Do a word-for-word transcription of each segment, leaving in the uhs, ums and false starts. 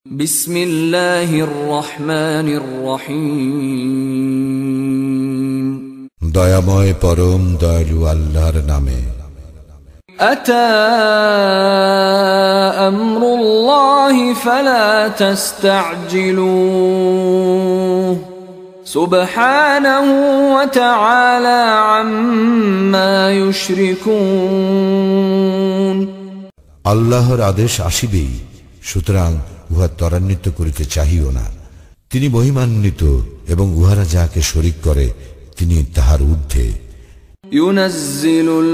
বিসমিল্লাহির রহমানির রহিম। দয়াময় পরম দয়ালু আল্লাহর নামে। আতা আমরুল্লাহি ফালা তাস্তা'জিলুহু সুবহানাহু ওয়া তাআলা আম্মা ইউশরিকুন। আল্লাহর আদেশ আসিবেই, সুতরাং উহা ত্বরান্বিত করিতে চাহিও না। তিনি মহিমান্বিত এবং উহারা যাকে শরীক করে তিনি তাহার ঊর্ধ্বে। ইউনাজ্জিলুল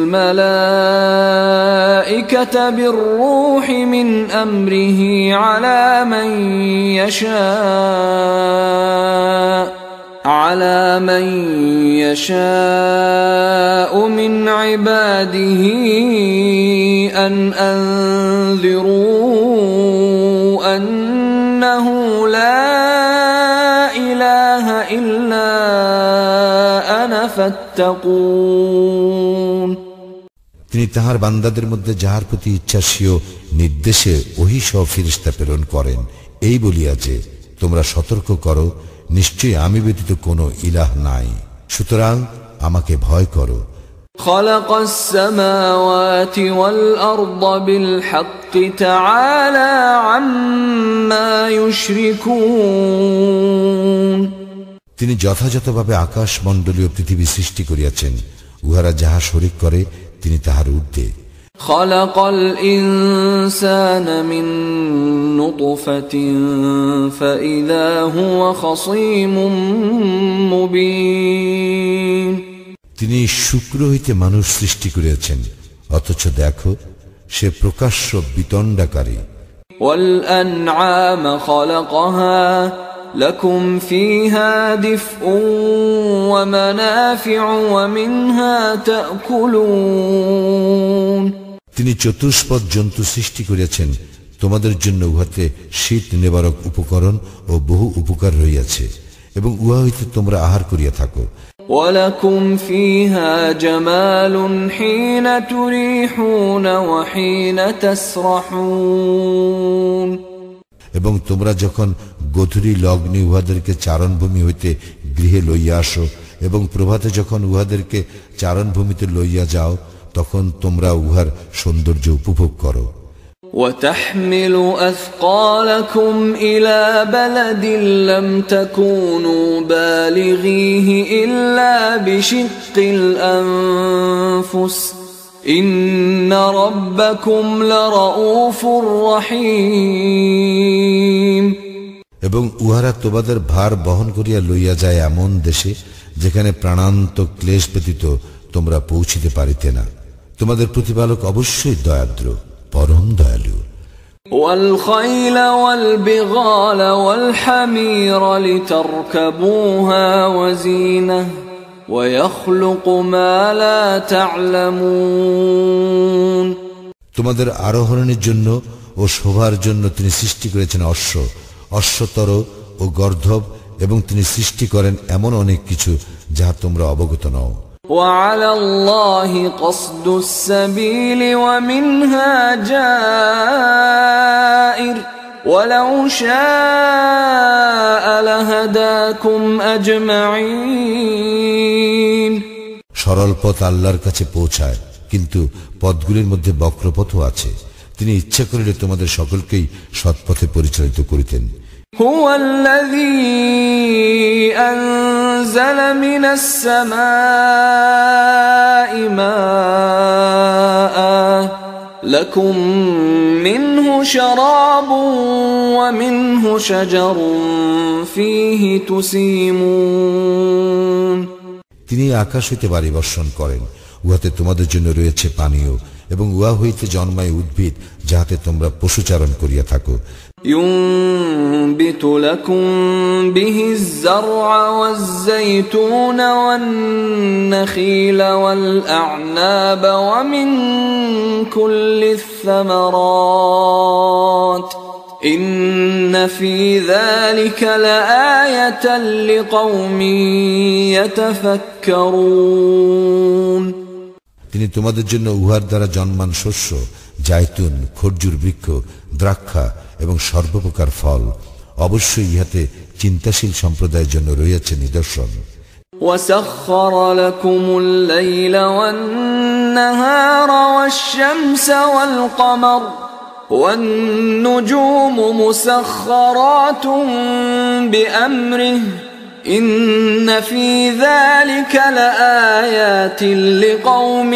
মালাইকাতা বির-রূহি মিন আমরিহি আলা মান ইয়াশা আলা মান ইয়াশাউ মিন ইবাদিহি আন আনযিরু আন্নাহু লা ইলাহা ইল্লা আনা ফাত্তাকুন। তিনি তাহার বান্দাদের মধ্যে যাহার প্রতি ইচ্ছাসীয় নির্দেশে ওহী সহ ফেরেশতা প্রেরণ করেন, এই বলিয়া যে তোমরা সতর্ক করো, নিশ্চয়ই আমি ব্যতীত কোনো ইলাহ নাই, সুতরাং আমাকে ভয় করো। খালাকাস সামাওয়াতি ওয়াল আরদা বিল হাক্কি তাআলা আম্মা ইউশরিকুন। তিনি যথাযথভাবে আকাশ মণ্ডলীয় পৃথিবী সৃষ্টি করিয়াছেন, উহারা যাহা শরীক করে তিনি তাহার ঊর্ধ্বে। খালাকাল ইনসানা মিন নুতফাতিন ফাইযা হুয়া খাসীমুম মুবিন। তিনি শুক্র হইতে মানুষ সৃষ্টি করিয়াছেন, অথচ দেখো সে প্রকাশ্য বিতণ্ডাকারী। ওয়াল আনআমা খালাকাহা লাকুম ফীহা দিফউন ওয়া মানাফিউ ওয়া মিনহা তা'কুলুন। তিনি চতুষ্পদ জন্তু সৃষ্টি করিয়াছেন, তোমাদের জন্য উহাতে শীত নিবারক উপকরণ ও বহু উপকার রহিয়াছে, এবং উহা হইতে তোমরা আহার করিয়া থাকো। ওয়ালাকুম ফীহা জামালুন হিনা তুরিহুনা ওয়া হিনা তাসরাহুন। এবং তোমরা যখন গধূলি লগ্নে উহাদেরকে চারণভূমি হইতে গৃহে লইয়া আসো, এবং প্রভাতে যখন উহাদেরকে চারণভূমিতে লইয়া যাও, তখন তোমরা উহার সৌন্দর্য উপভোগ করো। وَتَحْمِلُ أَثْقَالَكُمْ إِلَى بَلَدٍ لَّمْ تَكُونُوا بَالِغِيهِ إِلَّا بِشِقِّ الْأَنفُسِ إِنَّ رَبَّكُمْ لَرَءُوفٌ رَّحِيمٌ। এবং উহারা তোমাদের ভার বহন করিয়া লইয়া যায় এমন দেশে যেখানে প্রাণান্ত ক্লেশ ব্যতীত তোমরা পৌঁছিতে পারিতে না। তোমাদের প্রতিপালক অবশ্যই দয়াদ্র, পরম দয়ালু। والخيل والبغال والحمير لتركبوها وزينة ويخلق ما لا تعلمون। তোমাদের আরোহণের জন্য ও শোভার জন্য তিনি সৃষ্টি করেছেন অশ্ব, অশ্বতর ও গর্ধব, এবং তিনি সৃষ্টি করেন এমন অনেক কিছু যাহা তোমরা অবগত নও। وعلى الله قصد السبيل ومنها جائر ولو شاء لهداكم أجمعين। সরল পথ আল্লাহর কাছে পৌঁছায়, কিন্তু পথগুলির মধ্যে বক্রপথও আছে। তিনি ইচ্ছা করিলে তোমাদের সকলকেই সৎপথে পরিচালিত করিতেন। هو الذي أنزل من السماء ماء لكم منه شراب ومنه شجر فيه تسيمون। তিনি আকাশ হইতে বাড়ি বর্ষণ করেন, উহাতে তোমাদের জন্য রয়েছে পানীয়, এবং উহা হইতে জন্মায় উদ্ভিদ যাহাতে তোমরা পশুচারণ করিয়া থাকো। ينبت لكم به الزرع والزيتون والنخيل والأعناب ومن كل الثمرات إن في ذلك لآية لقوم يتفكرون। তিনি তোমাদের জন্য উহার দ্বারা জন্মান শস্য, জায়তুন, খরজুর বৃক্ষ, দ্রাক্ষা এবং সর্বপ্রকার ফল। অবশ্যই ইহাতে চিন্তাশীল সম্প্রদায়ের জন্য রয়েছে নিদর্শন। وسخر لكم الليل والنهار والشمس والقمر والنجوم مسخرات بأمره إن في ذلك لآيات لقوم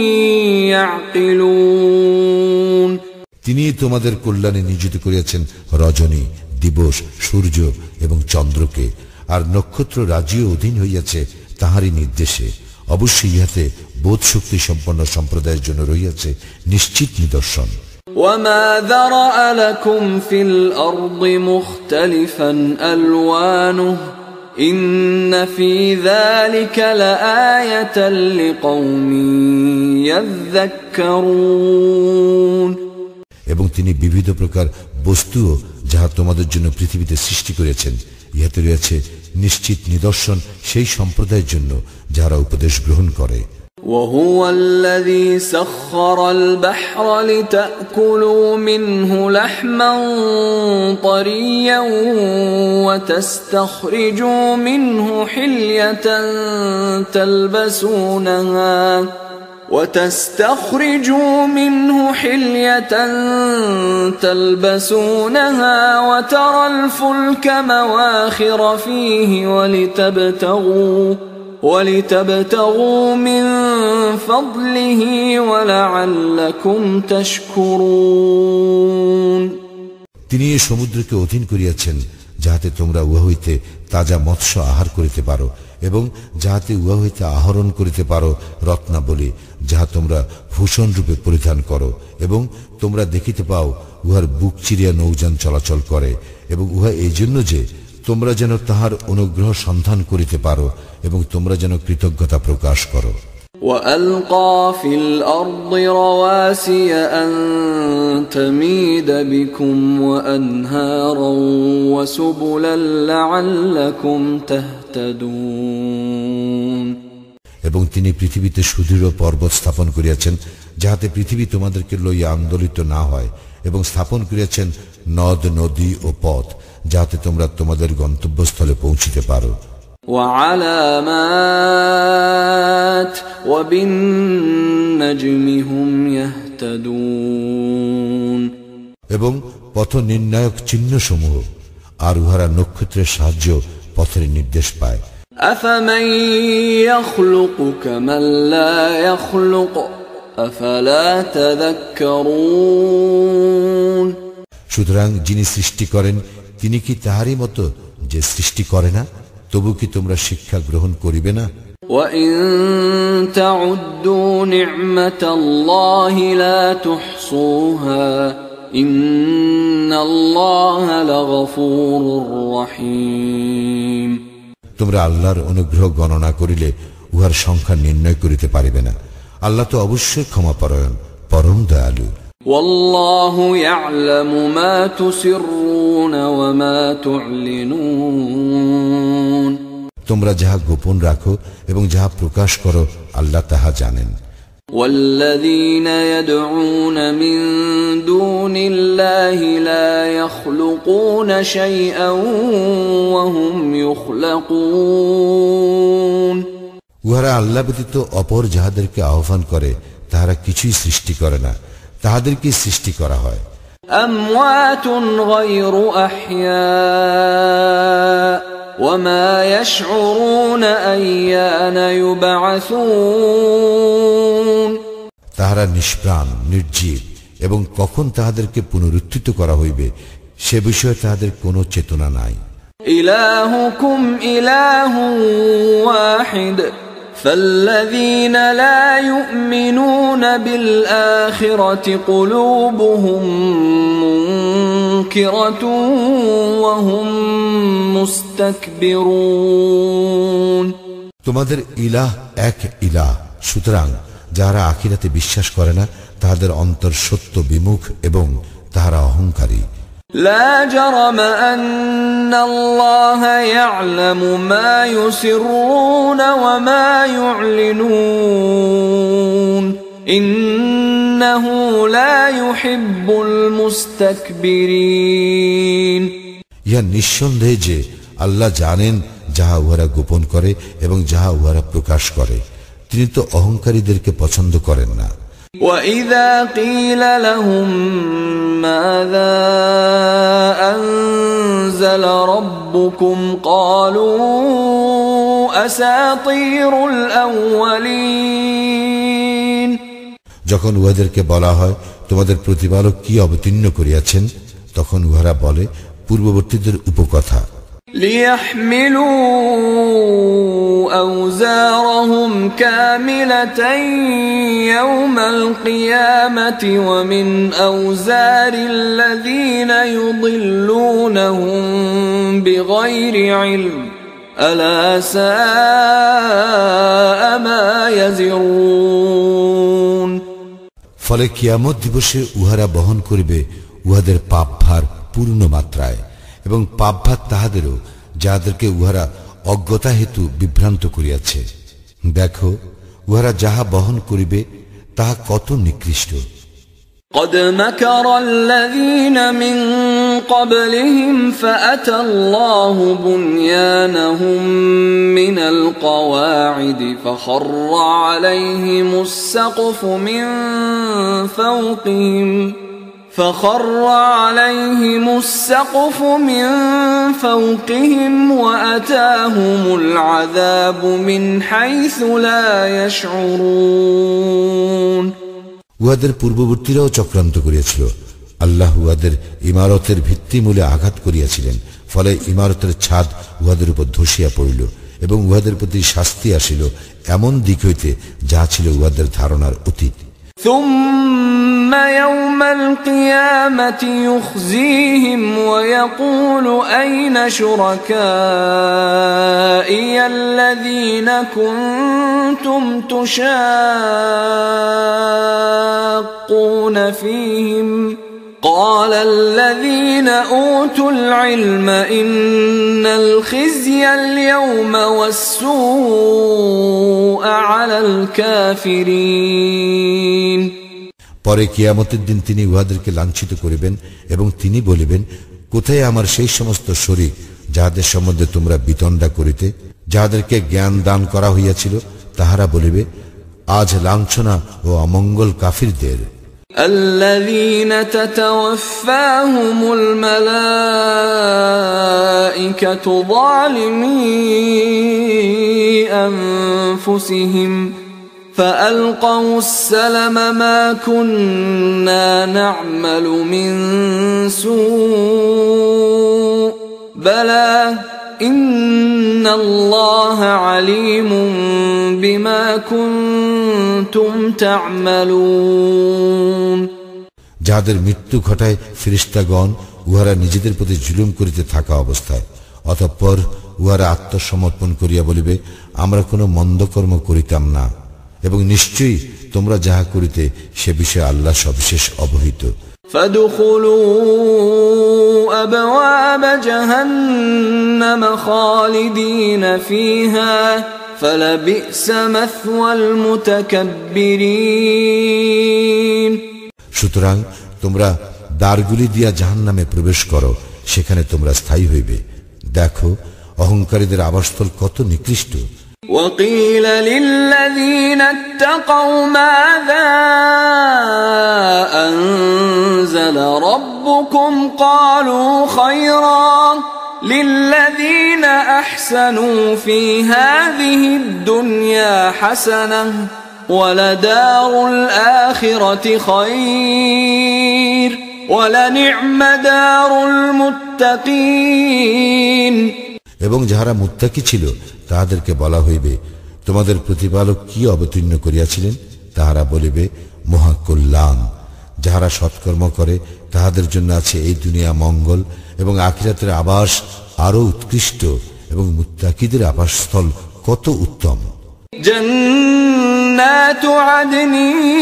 يعقلون। তিনি তোমাদের কল্যাণে নিয়োজিত করিয়াছেন রজনী, দিবস, সূর্য এবং চন্দ্রকে, আর নক্ষত্র রাজিও অধীন হইয়াছে তাহারই নির্দেশে। অবশ্যই ইহাতে বোধ শক্তি সম্পন্ন সম্প্রদায়ের জন্য রইয়াছে নিশ্চিত নিদর্শন। وما ذرأ لكم في الأرض مختلفا ألوانه إن في ذلك لآية لقوم يذكرون। এবং তিনি বিবিধ প্রকার বস্তুও যাহা তোমাদের জন্য পৃথিবীতে সৃষ্টি করেছেন, ইহাতে রয়েছে নিশ্চিত নিদর্শন সেই সম্প্রদায়ের জন্য যারা উপদেশ গ্রহণ করে। وهو الذي سخر البحر لتأكلوا منه لحما طريا وتستخرجوا منه حلية تلبسونها وتستخرجوا منه حلية تلبسونها وترى الفلك مواخر فيه ولتبتغوا ولتبتغوا من فضله ولعلكم تشكرون। তিনি এই সমুদ্রকে অধীন করিয়াছেন যাহাতে তোমরা উহা হইতে তাজা মৎস্য আহার করিতে পারো এবং যাহাতে উহা হইতে আহরণ করিতে পারো রত্নাবলী, যাহা তোমরা ভূষণ রূপে পরিধান করো, এবং তোমরা দেখিতে পাও উহার বুক চিরিয়া নৌযান চলাচল করে, এবং উহা এই জন্য যে তোমরা যেন তাহার অনুগ্রহ সন্ধান করিতে পারো এবং তোমরা যেন কৃতজ্ঞতা প্রকাশ করো। وألقى في الأرض رواسي أن تميد بكم وأنهارا وسبلا لعلكم تهتدون। এবং তিনি পৃথিবীতে সুদৃঢ় পর্বত স্থাপন করিয়াছেন যাহাতে পৃথিবী তোমাদেরকে লইয়া আন্দোলিত না হয়, এবং স্থাপন করিয়াছেন নদ, নদী ও পথ, যাহাতে তোমরা তোমাদের গন্তব্যস্থলে পৌঁছিতে পারো। وعلامات وبالنجم هم يهتدون। এবং পথ নির্ণায়ক চিহ্ন সমূহ, আর উহারা নক্ষত্রের সাহায্য পথের নির্দেশ পায়। أفمن يخلق كمن لا يخلق أفلا تذكرون। সুতরাং যিনি সৃষ্টি করেন তিনি কি তাহারই মতো যে সৃষ্টি করে না? তবু কি তোমরা শিক্ষা গ্রহণ করিবে না? وَإِن تَعُدُّوا نِعْمَةَ اللَّهِ لَا تُحْصُوهَا إِنَّ اللَّهَ لَغَفُورٌ رَّحِيمٌ। তোমরা আল্লাহর অনুগ্রহ গণনা করিলে উহার সংখ্যা নির্ণয় করিতে পারিবে না। আল্লাহ তো অবশ্যই ক্ষমাপরায়ণ, পরম দয়ালু। وَاللَّهُ يَعْلَمُ مَا تُسِرُّونَ وَمَا تُعْلِنُونَ। তোমরা যাহা গোপন রাখো এবং যাহা প্রকাশ করো আল্লাহ তাহা জানেন। وَالَّذِينَ يَدْعُونَ مِن دُونِ اللَّهِ لَا يَخْلُقُونَ شَيْئًا وَهُمْ يُخْلَقُونَ। উহারা আল্লাহ ব্যতীত অপর যাহাদেরকে আহ্বান করে তাহারা কিছুই সৃষ্টি করে না, তাহাদেরকে সৃষ্টি করা হয়। أَمْوَاتٌ غَيْرُ أَحْيَاءٍ وَمَا يَشْعُرُونَ أَيَّانَ يُبْعَثُونَ। তাহারা নিষ্প্রাণ, নির্জীব, এবং কখন তাহাদেরকে পুনরুত্থিত করা হইবে সে বিষয়ে তাহাদের কোনো চেতনা নাই। إِلَٰهُكُمْ إِلَٰهٌ وَاحِدٌ فَالَّذِينَ لَا يُؤْمِنُونَ بِالْآخِرَةِ قُلُوبُهُم مُّنكِرَةٌ وَهُم মুস্তাকবিরুন। তোমাদের ইলাহ এক ইলাহ, সুতরাং যাহারা আখিরাতে বিশ্বাস করে না তাহাদের অন্তর সত্য বিমুখ এবং তাহারা অহংকারী। لا جرم أن الله يعلم ما يسرون وما يعلنون إن إنه لا يحب المستكبرين ইহা নিঃসন্দেহে যে আল্লাহ জানেন যাহা উহারা গোপন করে এবং যাহা উহারা প্রকাশ করে, তিনি তো অহংকারীদেরকে পছন্দ করেন না। وَإِذَا قِيلَ لَهُم مَّاذَا أَنزَلَ رَبُّكُمْ قَالُوا أَسَاطِيرُ الْأَوَّلِينَ যখন উহাদেরকে বলা হয় তোমাদের প্রতিপালক কি অবতীর্ণ করিয়াছেন, তখন উহারা বলে পূর্ববর্তীদের উপকথা। لِيَحْمِلُوا أَوْزَارَهُمْ كَامِلَةً يَوْمَ الْقِيَامَةِ وَمِنْ أَوْزَارِ الَّذِينَ يُضِلُّونَهُم بِغَيْرِ عِلْمٍ أَلَا سَاءَ مَا يَزِرُونَ ফলে কিয়ামত দিবসে উহারা বহন করিবে উহাদের পাপভার পূর্ণ মাত্রায় এবং পাপভার তাহাদেরও যাহাদেরকে উহারা অজ্ঞতা হেতু বিভ্রান্ত করিয়াছে। দেখো উহারা যাহা বহন করিবে তাহা কত নিকৃষ্ট। قد مكر الذين من قبلهم فأتى الله بنيانهم من القواعد فخر عليهم السقف من فوقهم فخر عليهم السقف من فوقهم وأتاهم العذاب من حيث لا يشعرون উহাদের পূর্ববর্তীরাও চক্রান্ত করিয়াছিল। আল্লাহ উহাদের ইমারতের ভিত্তিমূলে আঘাত করিয়াছিলেন, ফলে ইমারতের ছাদ উহাদের উপর ধসিয়া পড়িল এবং উহাদের প্রতি শাস্তি আসিল এমন দিক হইতে যাহা ছিল উহাদের ধারণার অতীত। ثم يوم القيامة يخزيهم ويقول أين شركائي الذين كنتم تشاقون فيهم قال الذين أوتوا العلم إن الخزي اليوم والسوء على الكافرين পরে কিয়ামতের দিন তিনি উহাদেরকে লাঞ্ছিত করিবেন এবং তিনি বলিবেন, কোথায় আমার সেই সমস্ত শরীক যাহাদের সম্বন্ধে তোমরা বিতণ্ডা করিতে, যাহাদেরকে জ্ঞান দান করা হইয়াছিল? তাহারা বলিবে, আজ লাঞ্ছনা ও অমঙ্গল কাফিরদের। الذين تتوفاهم الملائكة ظالمي أنفسهم فألقوا السلم ما كنا نعمل من سوء بلى إن الله عليم بما كنتم تعملون যাহাদের মৃত্যু ঘটায় ফেরেশতাগণ উহারা নিজেদের প্রতি জুলুম করিতে থাকা অবস্থায়, অতঃপর উহারা আত্মসমর্পণ করিয়া বলিবে, আমরা কোনো মন্দ কর্ম করিতাম না এবং নিশ্চয়ই তোমরা যাহা করিতে সে বিষয়ে আল্লাহ সবিশেষ অবহিত। فادخلوا أبواب جهنم خالدين فيها فلبئس مثوى المتكبرين সুতরাং তোমরা দ্বারগুলি দিয়া জাহান্নামে প্রবেশ করো, সেখানে তোমরা স্থায়ী হইবে। দেখো অহংকারীদের আবাসস্থল কত নিকৃষ্ট। وقيل للذين اتقوا ماذا أنزل ربكم قالوا خيرا للذين أحسنوا في هذه الدنيا حسنة ولدار الآخرة خير ولنعم دار المتقين এবং যাহারা মুত্তাকি ছিল তাহাদেরকে বলা হইবে, তোমাদের প্রতিপালক কি অবতীর্ণ করিয়াছিলেন? তাহারা বলিবে, মহা কল্যাণ। যাহারা সৎকর্ম করে তাহাদের জন্য আছে এই দুনিয়া মঙ্গল এবং আখিরাতের আবাস আরো উৎকৃষ্ট এবং মুত্তাকিদের আবাসস্থল কত উত্তম। جنات عدن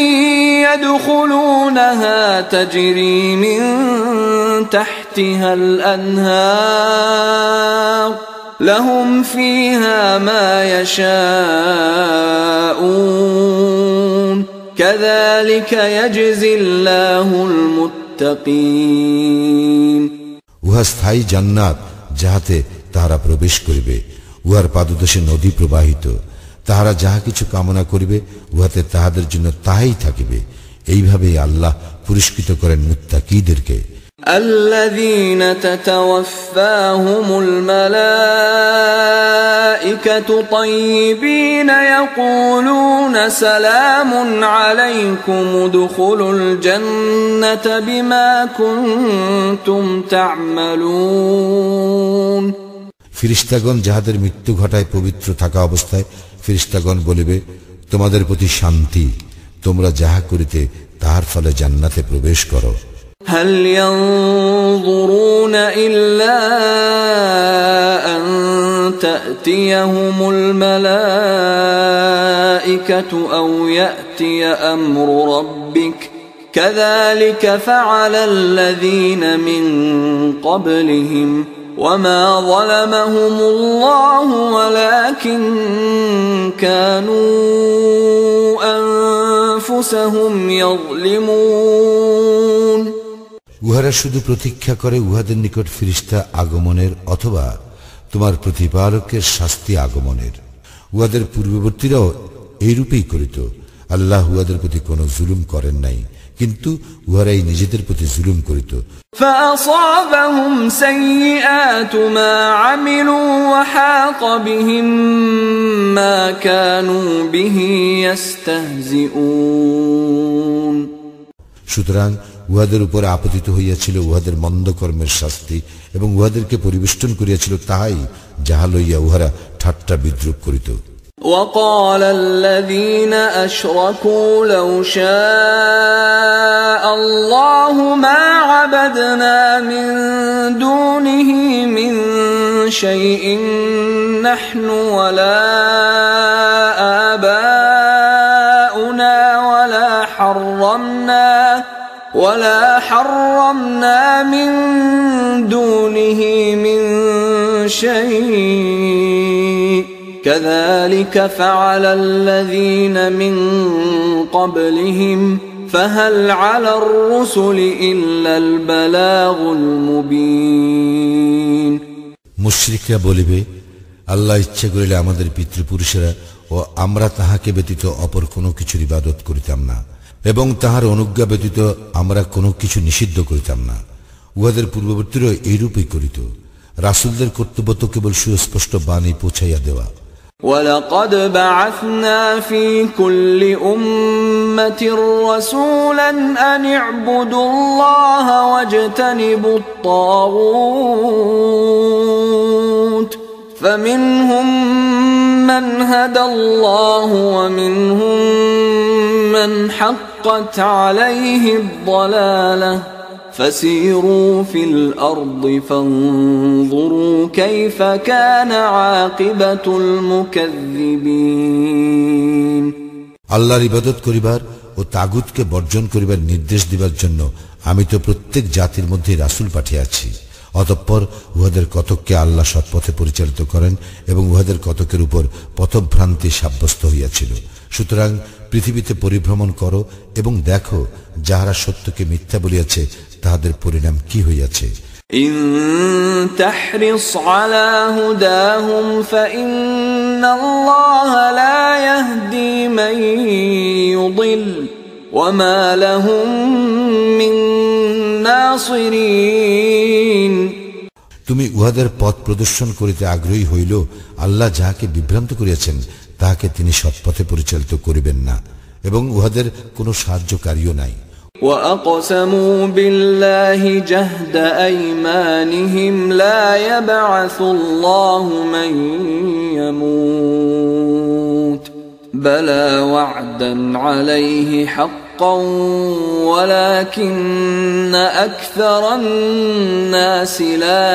يدخلونها تجري من تحتها الأنهار لهم فيها ما يشاءون كذلك يجزي الله المتقين উহা স্থায়ী জান্নাত, যাহাতে তাহারা প্রবেশ করিবে, উহার পাদদেশে নদী প্রবাহিত, তাহারা যাহা কিছু কামনা করিবে উহাতে তাহাদের জন্য তাহাই থাকিবে। এইভাবে আল্লাহ পুরস্কৃত করেন মুত্তাকীদেরকে। الذين تتوفاهم الملائكة طيبين يقولون سلام عليكم ادخلوا الجنة بما كنتم تعملون ফিরিস্তাগণ যাহাদের মৃত্যু ঘটায় পবিত্র থাকা অবস্থায় ফিরিস্তাগণ বলিবে, তোমাদের প্রতি শান্তি, তোমরা যাহা করিতে তাহার ফলে জান্নাতে প্রবেশ করো। هل ينظرون إلا أن تأتيهم الملائكة أو يأتي أمر ربك كذلك فعل الذين من قبلهم وما ظلمهم الله ولكن كانوا أنفسهم يظلمون উহারা শুধু প্রতীক্ষা করে উহাদের নিকট ফিরিস্তা আগমনের অথবা তোমার প্রতিপালকের শাস্তি আগমনের। উহাদের পূর্ববর্তীরাও এইরূপেই করিত। আল্লাহ উহাদের প্রতি কোনো জুলুম করেন নাই, কিন্তু উহারাই নিজেদের প্রতি জুলুম করিত। فأصابهم سيئات ما عملوا وحاق بهم ما كانوا به يستهزئون সুতরাং উহাদের উপর আপতিত হইয়াছিল উহাদের মন্দ কর্মের শাস্তি, এবং উহাদেরকে পরিবেষ্টন করিয়াছিল তাহাই যাহা লইয়া উহারা ঠাট্টা বিদ্রুপ করিত। وقال الذين أشركوا لو شاء الله ما عبدنا من دونه من شيء نحن ولا آباؤنا ولا حرمنا ولا حرمنا من دونه من شيء كذلك فعل الذين من قبلهم فهل على الرسل إلا البلاغ المبين মুশরিকরা বলিবে, আল্লাহ ইচ্ছা করিলে আমাদের পিতৃপুরুষেরা ও আমরা তাহাকে ব্যতীত অপর কোনো কিছুর ইবাদত করিতাম না, এবং তাহার অনুজ্ঞা ব্যতীত আমরা কোনো কিছু নিষিদ্ধ করিতাম না। উহাদের পূর্ববর্তীরা এইরূপই করিত। রাসূলদের কর্তব্য তো কেবল সুস্পষ্ট বাণী পৌঁছাইয়া দেওয়া। ولقد بعثنا في كل أمة رسولا أن اعبدوا الله واجتنبوا الطاغوت فمنهم من هدى الله ومنهم من حقت عليه الضلالة فسيروا في الأرض فانظروا كيف كان عاقبة المكذبين আল্লাহর ইবাদত করিবার ও তাগুতকে বর্জন করিবার নির্দেশ দিবার জন্য আমি তো প্রত্যেক জাতির মধ্যে রাসূল পাঠিয়েছি। অতঃপর উহাদের কতককে আল্লাহ সৎপথে পরিচালিত করেন এবং উহাদের কতকের উপর পথভ্রান্তি সাব্যস্ত হইয়াছিল। সুতরাং পৃথিবীতে পরিভ্রমণ করো এবং দেখো যাহারা সত্যকে মিথ্যা বলিয়াছে তাহাদের পরিণাম কি হইয়াছে। إن تحرص على هداهم فإن الله لا يهدي من يضل وما لهم من ناصرين তুমি উহাদের পথ প্রদর্শন করিতে আগ্রহী হইল, আল্লাহ যাহাকে বিভ্রান্ত করিয়াছেন তাহাকে তিনি সৎপথে পরিচালিত করিবেন না, এবং উহাদের কোনো সাহায্যকারীও নাই। وأقسموا بالله جهد أيمانهم لا يبعث الله من يموت بلى وعدا عليه حقا ولكن أكثر الناس لا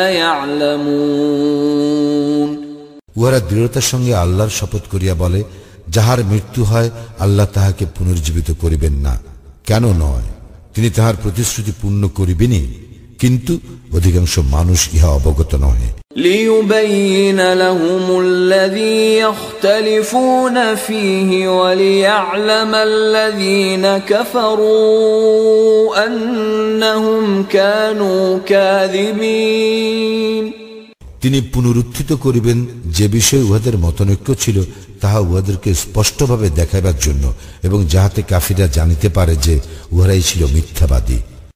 يعلمون উহারা দৃঢ়তার সঙ্গে আল্লাহর শপথ করিয়া বলে, যাহার মৃত্যু হয় আল্লাহ তাহাকে পুনর্জীবিত করিবেন না। কেন নয়? তিনি তাহার প্রতিশ্রুতি পূর্ণ করিবেনই, কিন্তু অধিকাংশ মানুষ ইহা অবগত নহে। ليبين لهم الذي يختلفون فيه وليعلم الذين كفروا أنهم كانوا كاذبين। তিনি পুনরুত্থিত করিবেন যে বিষয়ে উহাদের মতনৈক্য ছিল তাহা উহাদেরকে স্পষ্টভাবে দেখাইবার জন্য, এবং যাহাতে কাফিরা জানিতে পারে যে উহারাই ছিল মিথ্যাবাদী।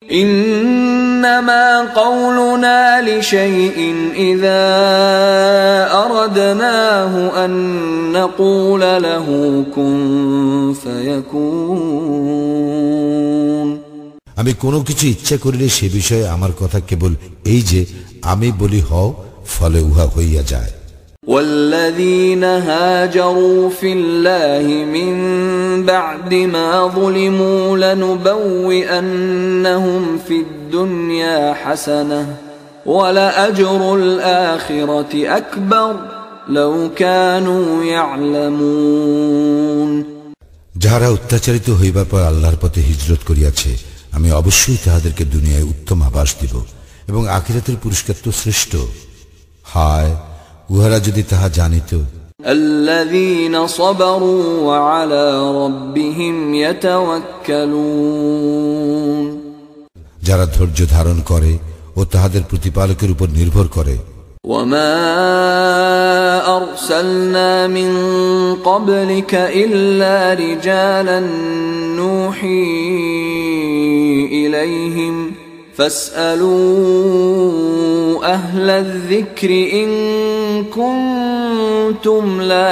إنما قولنا لشيء إذا أردناه أن نقول له كن فيكون। আমি কোনো কিছু ইচ্ছা করিলে সে বিষয়ে আমার কথা কেবল এই যে আমি বলি হও, ফলে উহা হইয়া যায়। والذين هاجروا في الله من بعد ما ظلموا لنبوئنهم في الدنيا حسنة ولأجر الآخرة أكبر لو كانوا يعلمون। যাহারা অত্যাচারিত হইবার পর আল্লাহর পথে হিজরত করিয়াছে, আমি অবশ্যই তাহাদেরকে দুনিয়ায় উত্তম আবাস দিব, এবং আখিরাতের পুরস্কার তো শ্রেষ্ঠ। হায়, উহারা যদি তাহা জানিত। الذين صبروا وعلى ربهم يتوكلون। যারা ধৈর্য ধারণ করে ও তাহাদের প্রতিপালকের উপর নির্ভর করে। وما أرسلنا من قبلك إلا رجالا نوحي إليهم فاسألوا أهل الذكر إن كنتم لا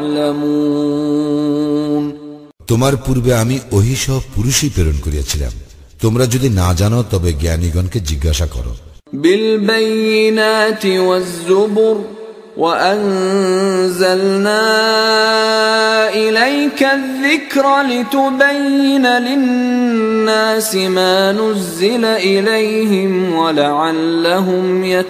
تعلمون। তোমার পূর্বে আমি ওহী সহ পুরুষই প্রেরণ করিয়াছিলাম, তোমরা যদি না জানো তবে জ্ঞানীগণকে জিজ্ঞাসা করো। بالبينات والزبر وأنزلنا إليك الذكر لتبين للناس ما نزل إليهم ولعلهم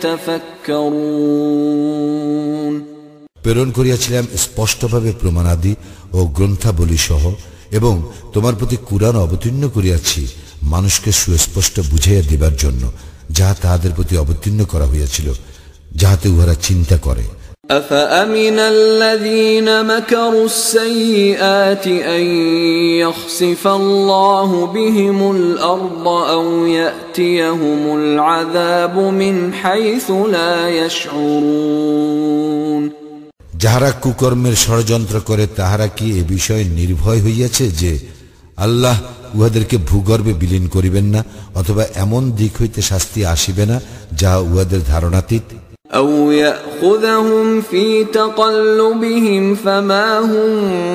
يتفكرون। প্রেরণ করিয়াছিলাম স্পষ্টভাবে প্রমাণাদি ও গ্রন্থাবলী সহ, এবং তোমার প্রতি কুরআন অবতীর্ণ করিয়াছি মানুষকে সুস্পষ্ট বুঝাইয়া দিবার জন্য, যাহা তাহাদের প্রতি অবতীর্ণ করা হইয়াছিল, যাহাতে উহারা চিন্তা করে। أفأمن الذين مكروا السيئات أن يخسف الله بهم الأرض أو يأتيهم العذاب من حيث لا يشعرون। যাহারা কুকর্মের ষড়যন্ত্র করে তাহারা কি এ বিষয়ে নির্ভয় হইয়াছে যে আল্লাহ উহাদেরকে ভূগর্ভে বিলীন করিবেন না, অথবা এমন দিক হইতে শাস্তি আসিবে না যাহা উহাদের ধারণাতীত। أو يأخذهم في تقلبهم فما هم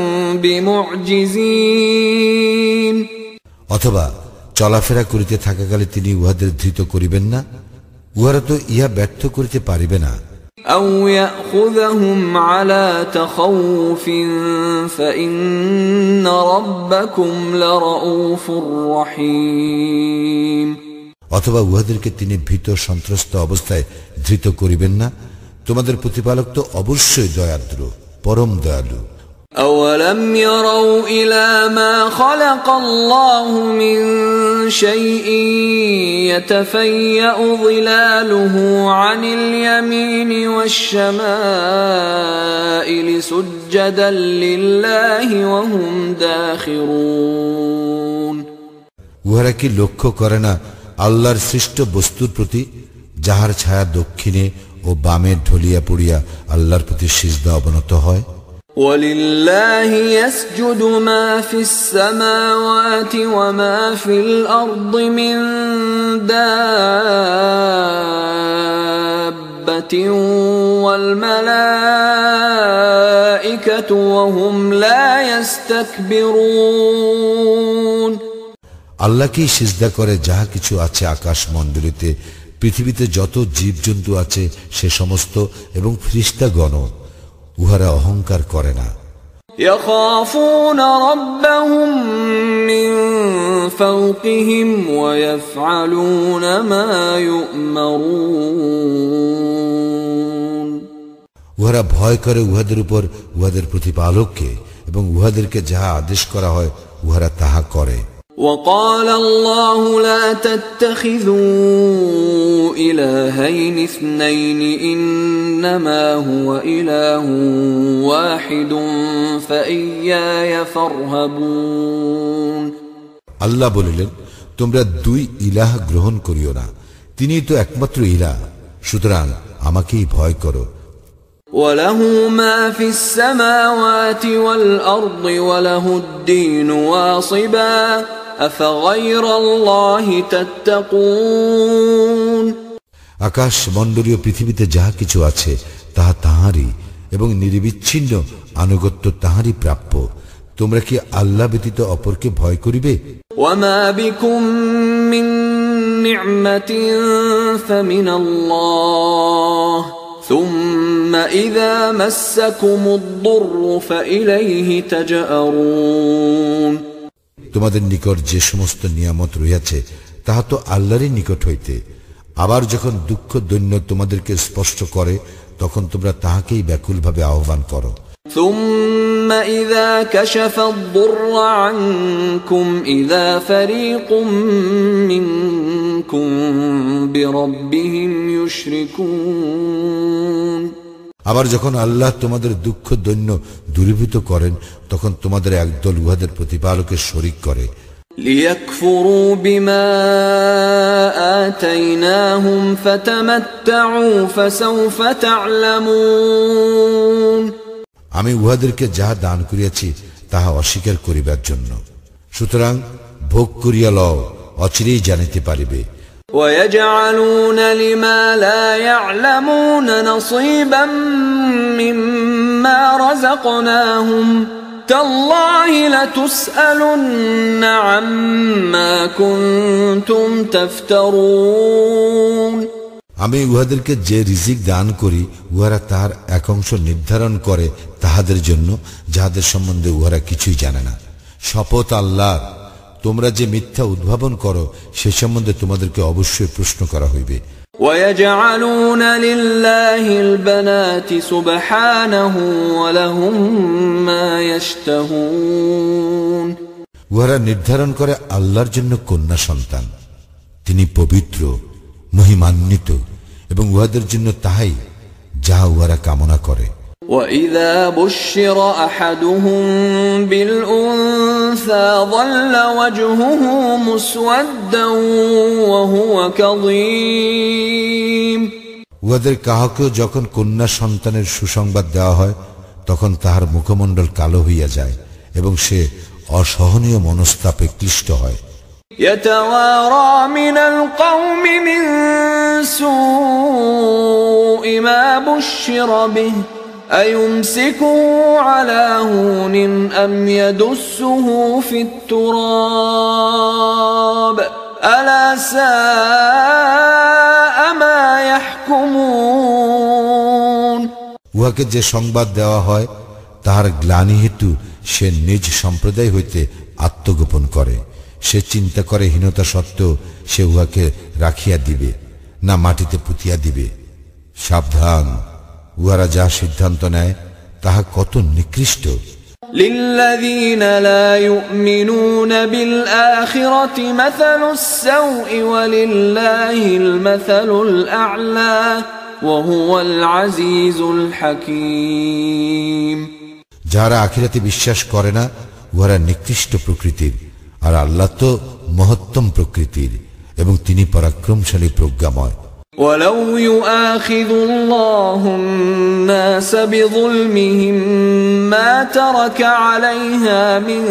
بمعجزين। অথবা চলাফেরা করিতে থাকাকালে তিনি উহাদের ধৃত করিবেন না, উহারা তো ইহা ব্যর্থ করিতে পারিবে না। أو يأخذهم على تخوف فإن ربكم لرؤوف رحيم। অথবা উহাদেরকে তিনি ভীত সন্ত্রস্ত অবস্থায় ধৃত করিবেন না, তোমাদের প্রতিপালক তো অবশ্যই দয়াদ্র, পরম দয়ালু। أولم يروا إلى ما خلق الله من شيء يتفيأ ظلاله عن اليمين والشمائل سجدا لله وهم داخرون। উহারা কি লক্ষ্য করে না আল্লাহর সৃষ্ট বস্তুর প্রতি, যাহার ছায়া দক্ষিণে ও বামে ঢলিয়া পড়িয়া আল্লাহর প্রতি সিজদা অবনত হয়। ولله يسجد ما في السماوات وما في الأرض من دابة والملائكة وهم لا يستكبرون। আল্লাহকেই সিজদা করে যাহা কিছু আছে আকাশ মণ্ডলীতে, পৃথিবীতে যত জীবজন্তু আছে সে সমস্ত, এবং ফেরেশতাগণ, উহারা অহংকার করে না। يخافون ربهم من فوقهم ويفعلون ما يؤمرون। উহারা ভয় করে উহাদের উপর উহাদের প্রতিপালককে, এবং উহাদেরকে যাহা আদেশ করা হয় উহারা তাহা করে। وقال الله لا تتخذوا إلهين اثنين إنما هو إله واحد فإياي فارهبون আল্লাহ বলিলেন, তোমরা দুই ইলাহ গ্রহণ করিও না, তিনিই তো একমাত্র ইলাহ, সুতরাং আমাকেই ভয় করো। وله ما في السماوات والأرض وله الدين واصبا أفغير الله تتقون আকাশ মণ্ডলীয় পৃথিবীতে যাহা কিছু আছে তাহা তাহারই এবং নিরবিচ্ছিন্ন আনুগত্য তাহারই প্রাপ্য। তোমরা কি আল্লাহ ব্যতীত অপরকে ভয় করিবে? وما بكم من نعمة فمن الله ثم إذا مسكم الضر فإليه تجأرون তোমাদের নিকট যে সমস্ত নিয়ামত রহিয়াছে তাহা তো আল্লাহরই নিকট হইতে, আবার যখন দুঃখ দৈন্য তোমাদেরকে স্পষ্ট করে তখন তোমরা তাহাকেই ব্যাকুলভাবে আহ্বান করো। ثم إذا كشف الضر عنكم إذا فريق منكم بربهم يشركون আবার যখন আল্লাহ তোমাদের দুঃখ দৈন্য দূরীভূত করেন তখন তোমাদের একদল উহাদের প্রতিপালকের শরীক করে। ليكفروا بما آتيناهم فتمتعوا فسوف تعلمون আমি উহাদেরকে যাহা দান করিয়াছি তাহা অস্বীকার করিবার জন্য, সুতরাং ভোগ করিয়া লও, অচিরেই জানিতে পারিবে। ويجعلون لما لا يعلمون نصيبا مما رزقناهم تالله لتسألن عما كنتم تفترون আমি উহাদেরকে যে রিজিক দান করি উহারা তাহার এক অংশ নির্ধারণ করে তাহাদের জন্য যাহাদের সম্বন্ধে উহারা কিছুই জানে না। শপথ আল্লাহ, তোমরা যে মিথ্যা উদ্ভাবন করো সে সম্বন্ধে তোমাদেরকে অবশ্যই প্রশ্ন করা হইবে। ويجعلون لله البنات سبحانه ولهم ما يشتهون উহারা নির্ধারণ করে আল্লাহর জন্য কন্যা সন্তান, তিনি পবিত্র মহিমান্বিত এবং উহাদের জন্য তাহাই যাহা উহারা কামনা করে। وَإِذَا بُشِّرَ أَحَدُهُم بِالْأُنثَىٰ ظَلَّ وَجْهُهُ مُسْوَدًّا وَهُوَ كَظِيمٌ উহাদের কাহাকেও যখন কন্যা সন্তানের সুসংবাদ দেওয়া হয় তখন তাহার মুখমণ্ডল কালো হইয়া যায় এবং সে অসহনীয় মনস্তাপে ক্লিষ্ট হয়। يَتَوَارَىٰ مِنَ الْقَوْمِ مِن سُوءِ مَا بُشِّرَ بِهِ أَيُمْسِكُهُ عَلَىٰ هُونٍ أَمْ يَدُسُّهُ فِي التُّرَابِ أَلَا سَاءَ مَا يَحْكُمُونَ উহাকে যে সংবাদ দেওয়া হয় তাহার গ্লানি হেতু সে নিজ সম্প্রদায় হইতে আত্মগোপন করে। সে চিন্তা করে হীনতা সত্ত্বেও সে উহাকে রাখিয়া দিবে না মাটিতে পুঁতিয়া দিবে। সাবধান, উহারা যা সিদ্ধান্ত নেয় তাহা কত নিকৃষ্ট। لِلَّذِينَ لَا يُؤْمِنُونَ بِالْآخِرَةِ مَثَلُ السَّوْءِ وَلِلَّهِ الْمَثَلُ الْأَعْلَى وَهُوَ الْعَزِيزُ الْحَكِيمُ যারা আখিরাতে বিশ্বাস করে না উহারা নিকৃষ্ট প্রকৃতির, আর আল্লাহ তো মহত্তম প্রকৃতির এবং তিনি পরাক্রমশালী প্রজ্ঞাময়। وَلَوْ يُؤَاخِذُ اللَّهُ النَّاسَ بِظُلْمِهِمْ مَا تَرَكَ عَلَيْهَا مِن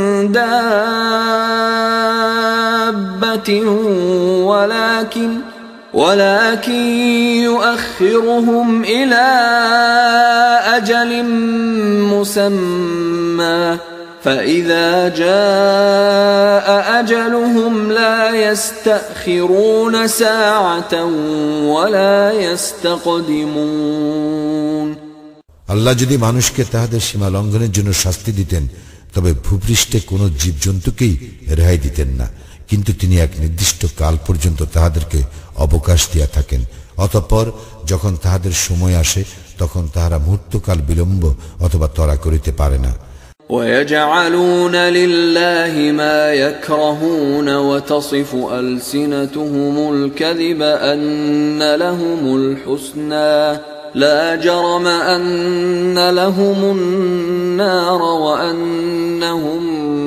دَابَّةٍ وَلَكِنْ وَلَكِنْ يُؤَخِّرُهُمْ إِلَى أَجَلٍ مُّسَمًّى فَإِذَا جَاءَ أَجَلُهُمْ لَا يَسْتَأْخِرُونَ سَاعَةً وَلَا يَسْتَقْدِمُونَ আল্লাহ যদি মানুষকে তাহাদের সীমা লঙ্ঘনের জন্য শাস্তি দিতেন তবে ভূপৃষ্ঠে কোনো জীবজন্তুকেই রেহাই দিতেন না, কিন্তু তিনি এক নির্দিষ্ট কাল পর্যন্ত তাহাদেরকে অবকাশ দিয়া থাকেন। অতঃপর যখন তাহাদের সময় আসে তখন তাহারা মুহূর্তকাল বিলম্ব অথবা ত্বরা করিতে পারে না। ويجعلون لله ما يكرهون وتصف ألسنتهم الكذب أن لهم الحسنى لا جرم أن لهم النار وأنهم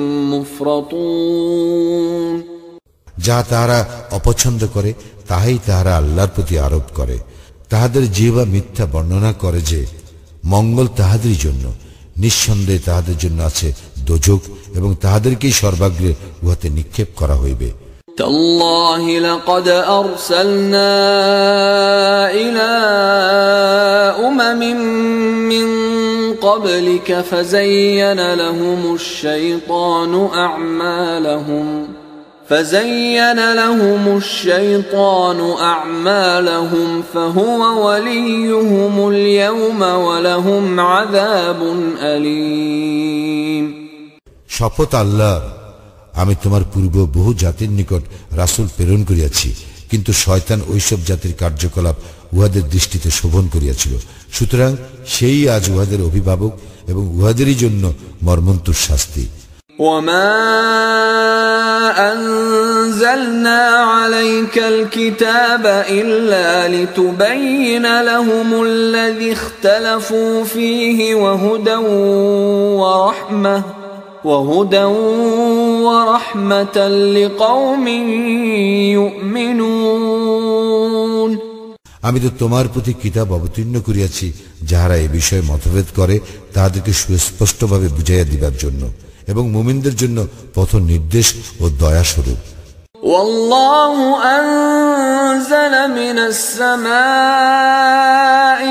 مفرطون যাহা তাহারা অপছন্দ করে তাহাই তাহারা আল্লাহর প্রতি আরোপ করে। তাহাদের জিহ্বা মিথ্যা বর্ণনা করে যে মঙ্গল তাহাদেরই জন্য, নিঃসন্দেহে তাহাদের জন্য আছে দোজখ এবং তাহাদেরকেই সর্বাগ্রে উহাতে নিক্ষেপ করা হইবে। تالله لقد أرسلنا إلى أمم من قبلك فزين لهم الشيطان أعمالهم فزين لهم الشيطان أعمالهم فهو وليهم اليوم ولهم عذاب أليم শপথ আল্লাহ, আমি তোমার পূর্ব বহু জাতির নিকট রাসূল প্রেরণ করিয়াছি, কিন্তু শয়তান ওইসব জাতির কার্যকলাপ উহাদের দৃষ্টিতে শোভন করিয়াছিল। সুতরাং সেই আজ উহাদের অভিভাবক এবং উহাদেরই জন্য মর্মন্তুর শাস্তি। وما أنزلنا عليك الكتاب إلا لتبين لهم الذي اختلفوا فيه وهدى ورحمة وهدى ورحمة لقوم يؤمنون আমি তো তোমার প্রতি কিতাব অবতীর্ণ করিয়াছি যাহারা এই বিষয়ে মতভেদ করে তাহাদেরকে সুস্পষ্টভাবে বুঝাইয়া দিবার জন্য এবং মুমিনদের জন্য পথ নির্দেশ ও দয়া স্বরূপ। والله أنزل من السماء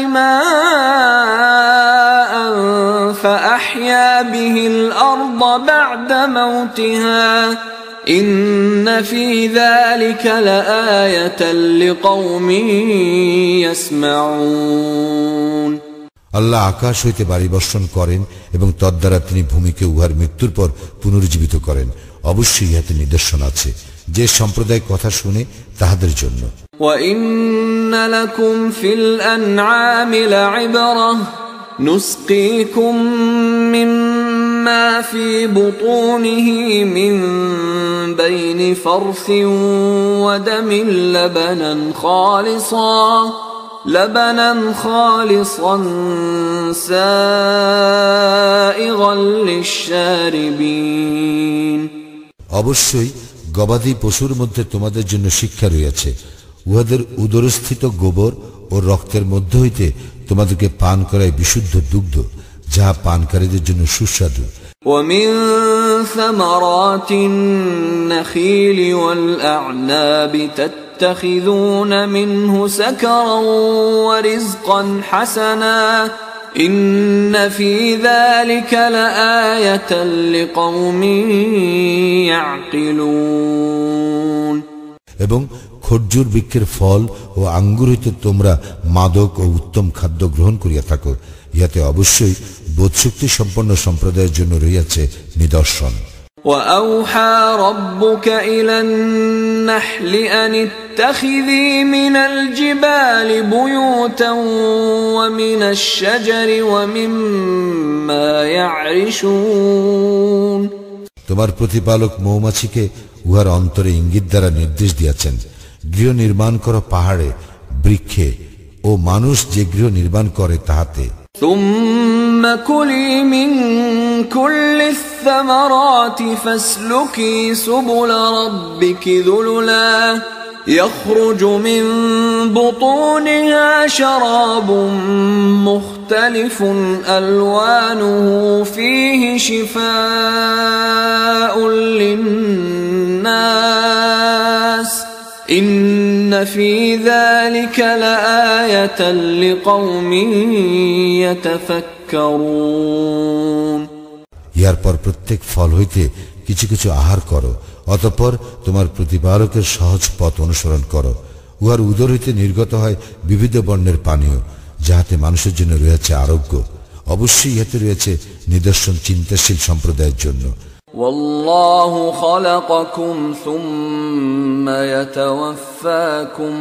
ماء فأحيا به الأرض بعد موتها إن في ذلك لآية لقوم يسمعون আল্লাহ আকাশ হইতে বাড়ি বর্ষণ করেন এবং তদ্বারা তিনি ভূমিকে উহার মৃত্যুর পর পুনরুজ্জীবিত করেন। অবশ্যই ইহাতে নিদর্শন আছে যে সম্প্রদায় কথা শুনে তাহাদের জন্য। وَإِنَّ لَكُمْ فِي الْأَنْعَامِ لَعِبْرَةً نُسْقِيكُم مِّمَّا فِي بُطُونِهِ مِن بَيْنِ فَرْثٍ وَدَمٍ لَبَنًا خَالِصًا لبنا خالصا سائغا للشاربين অবশ্যই গবাদি পশুর মধ্যে তোমাদের জন্য শিক্ষা রয়েছে। উহাদের উদরস্থিত গোবর ও রক্তের মধ্য হইতে তোমাদেরকে পান করায় বিশুদ্ধ দুগ্ধ, যাহা পানকারীদের জন্য সুস্বাদু। ومن ثمرات النخيل والأعناب تتخذون منه سكرا ورزقا حسنا إن في ذلك لآية لقوم يعقلون এবং খরজুর বৃক্ষের ফল ও আঙ্গুর হইতে তোমরা মাদক ও উত্তম খাদ্য গ্রহণ করিয়া থাকো, ইহাতে অবশ্যই বোধশক্তি সম্পন্ন সম্প্রদায়ের জন্য রহিয়াছে নিদর্শন। وأوحى ربك إلى النحل أن اتخذي من الجبال بيوتا ومن الشجر ومما يعرشون তোমার প্রতিপালক মৌমাছিকে উহার অন্তরে ইঙ্গিত দ্বারা নির্দেশ দিয়াছেন, গৃহ নির্মাণ করো পাহাড়ে, বৃক্ষে ও মানুষ যে গৃহ নির্মাণ করে তাহাতে। ثم كلي من كل الثمرات فاسلكي سبل ربك ذللا يخرج من بطونها شراب مختلف ألوانه فيه شفاء للناس إن في ذلك لآية لقوم يتفكرون ইয়ার পর প্রত্যেক ফল হইতে কিছু কিছু আহার করো, অতঃপর তোমার প্রতিপালকের সহজ পথ অনুসরণ করো। উহার উদর হইতে নির্গত হয় বিবিধ বর্ণের পানীয়, যাহাতে মানুষের জন্য রয়েছে আরোগ্য। অবশ্যই ইহাতে রয়েছে নিদর্শন চিন্তাশীল সম্প্রদায়ের জন্য। والله خلقكم ثم يتوفاكم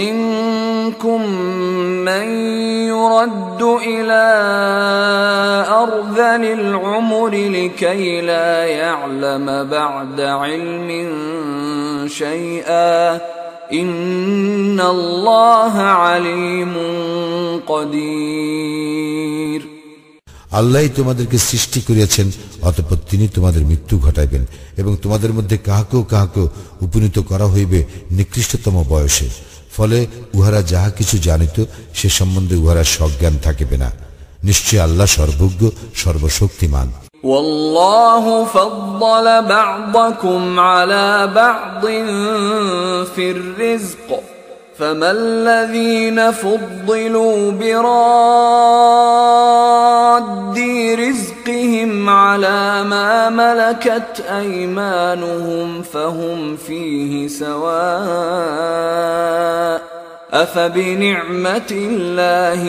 ومنكم من يرد إلى أرذل العمر لكي لا يعلم بعد علم شيئا إن الله عليم قدير আল্লাহই তোমাদেরকে সৃষ্টি করিয়াছেন, অতঃপর তিনি তোমাদের মৃত্যু ঘটাইবেন এবং তোমাদের মধ্যে কাহাকেও কাহাকেও উপনীত করা হইবে নিকৃষ্টতম বয়সে। ফলে উহারা যাহা কিছু জানিত সে সম্বন্ধে উহারা সজ্ঞান থাকিবে না। নিশ্চয় আল্লাহ সর্বজ্ঞ সর্বশক্তিমান। والله فضل بعضكم على بعض في الرزق فما الذين فضلوا براد رزقهم على ما ملكت أيمانهم فهم فيه سواء أفبنعمة الله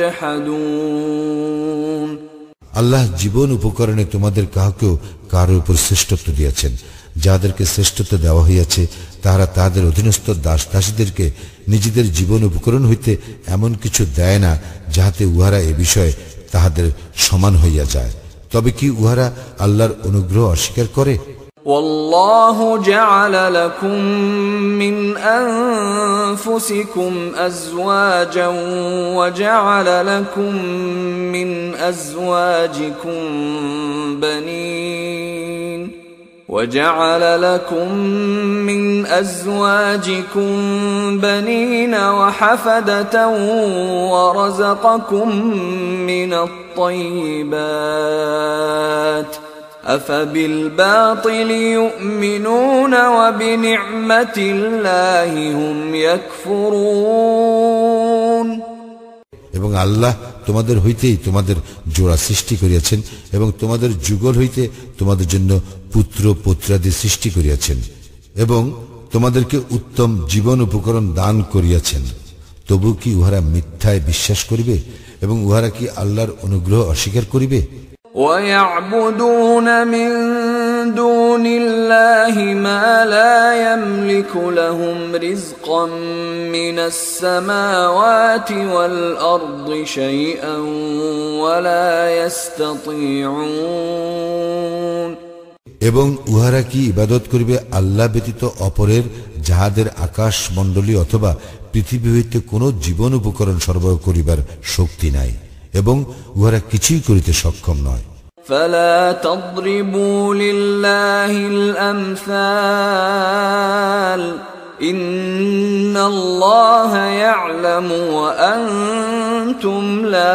يجحدون আল্লাহ জীবন উপকরণে তোমাদের কাহাকেও কারো উপর শ্রেষ্ঠত্ব দিয়েছেন। যাদেরকে শ্রেষ্ঠত্ব দেওয়া হইয়াছে তাহারা তাহাদের অধীনস্থ দাস দাসীদেরকে নিজেদের জীবন উপকরণ হইতে এমন কিছু দেয় না যাহাতে উহারা এ বিষয়ে তাহাদের সমান হইয়া যায়। তবে কি উহারা আল্লাহর অনুগ্রহ অস্বীকার করে? والله جعل لكم من أنفسكم أزواجا وجعل لكم من أزواجكم بنين وجعل لكم من أزواجكم بنين وحفدة ورزقكم من الطيبات أفبالباطل يؤمنون وبنعمة الله هم يكفرون এবং আল্লাহ তোমাদের হইতেই তোমাদের জোড়া সৃষ্টি করিয়াছেন এবং তোমাদের যুগল হইতে তোমাদের জন্য পুত্র পুত্রাদি সৃষ্টি করিয়াছেন এবং তোমাদেরকে উত্তম জীবন উপকরণ দান করিয়াছেন। তবু কি উহারা মিথ্যায় বিশ্বাস করিবে এবং উহারা কি আল্লাহর অনুগ্রহ অস্বীকার করিবে? ويعبدون من دون الله ما لا يملك لهم رزقا من السماوات والأرض شيئا ولا يستطيعون এবং উহারা কি ইবাদত করিবে আল্লাহ ব্যতীত অপরের, যাহাদের আকাশ মণ্ডলী অথবা পৃথিবী হইতে কোন জীবন উপকরণ সরবরাহ করিবার শক্তি নাই এবং উহারা কিছুই করিতে সক্ষম নয়। فلا تضربوا لله الأمثال إن الله يعلم وأنتم لا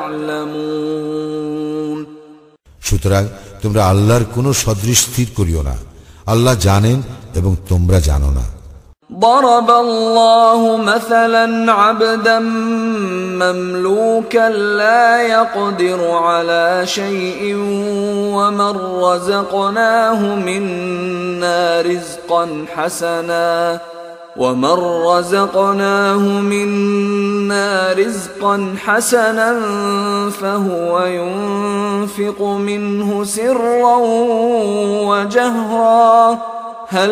تعلمون সুতরাং তোমরা আল্লাহর কোন সদৃশ স্থির করিও না, আল্লাহ জানেন এবং তোমরা জানো না। ضرب الله مثلا عبدا مملوكا لا يقدر على شيء ومن رزقناه منا رزقا حسنا ومن رزقناه منا رزقا حسنا فهو ينفق منه سرا وجهرا هل